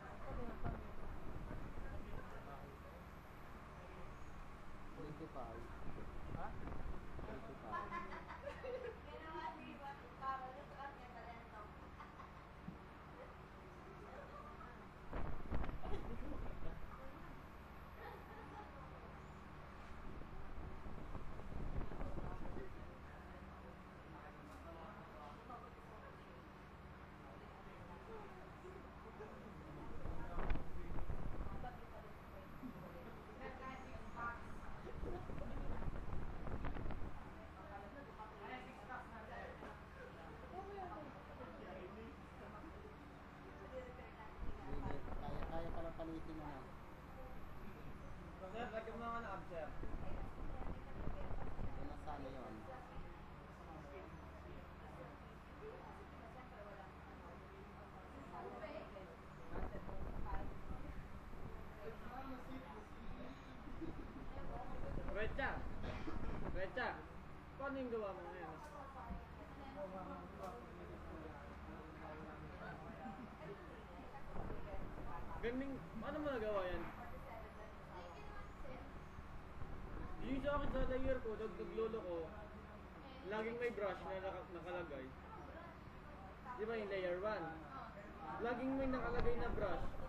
25. Ha? 25. Hindi, kaya palang palitin mo na. Sir, lagyan mo nga ng absent. Yan ang sana yun. Recha! Recha! Paano yung gawa mo ngayon? Galing, paano mo nagawa yan? Yung sa akin sa layer ko, naglolo ko, laging may brush na nakalagay. Di ba yung layer 1? Laging may nakalagay na brush.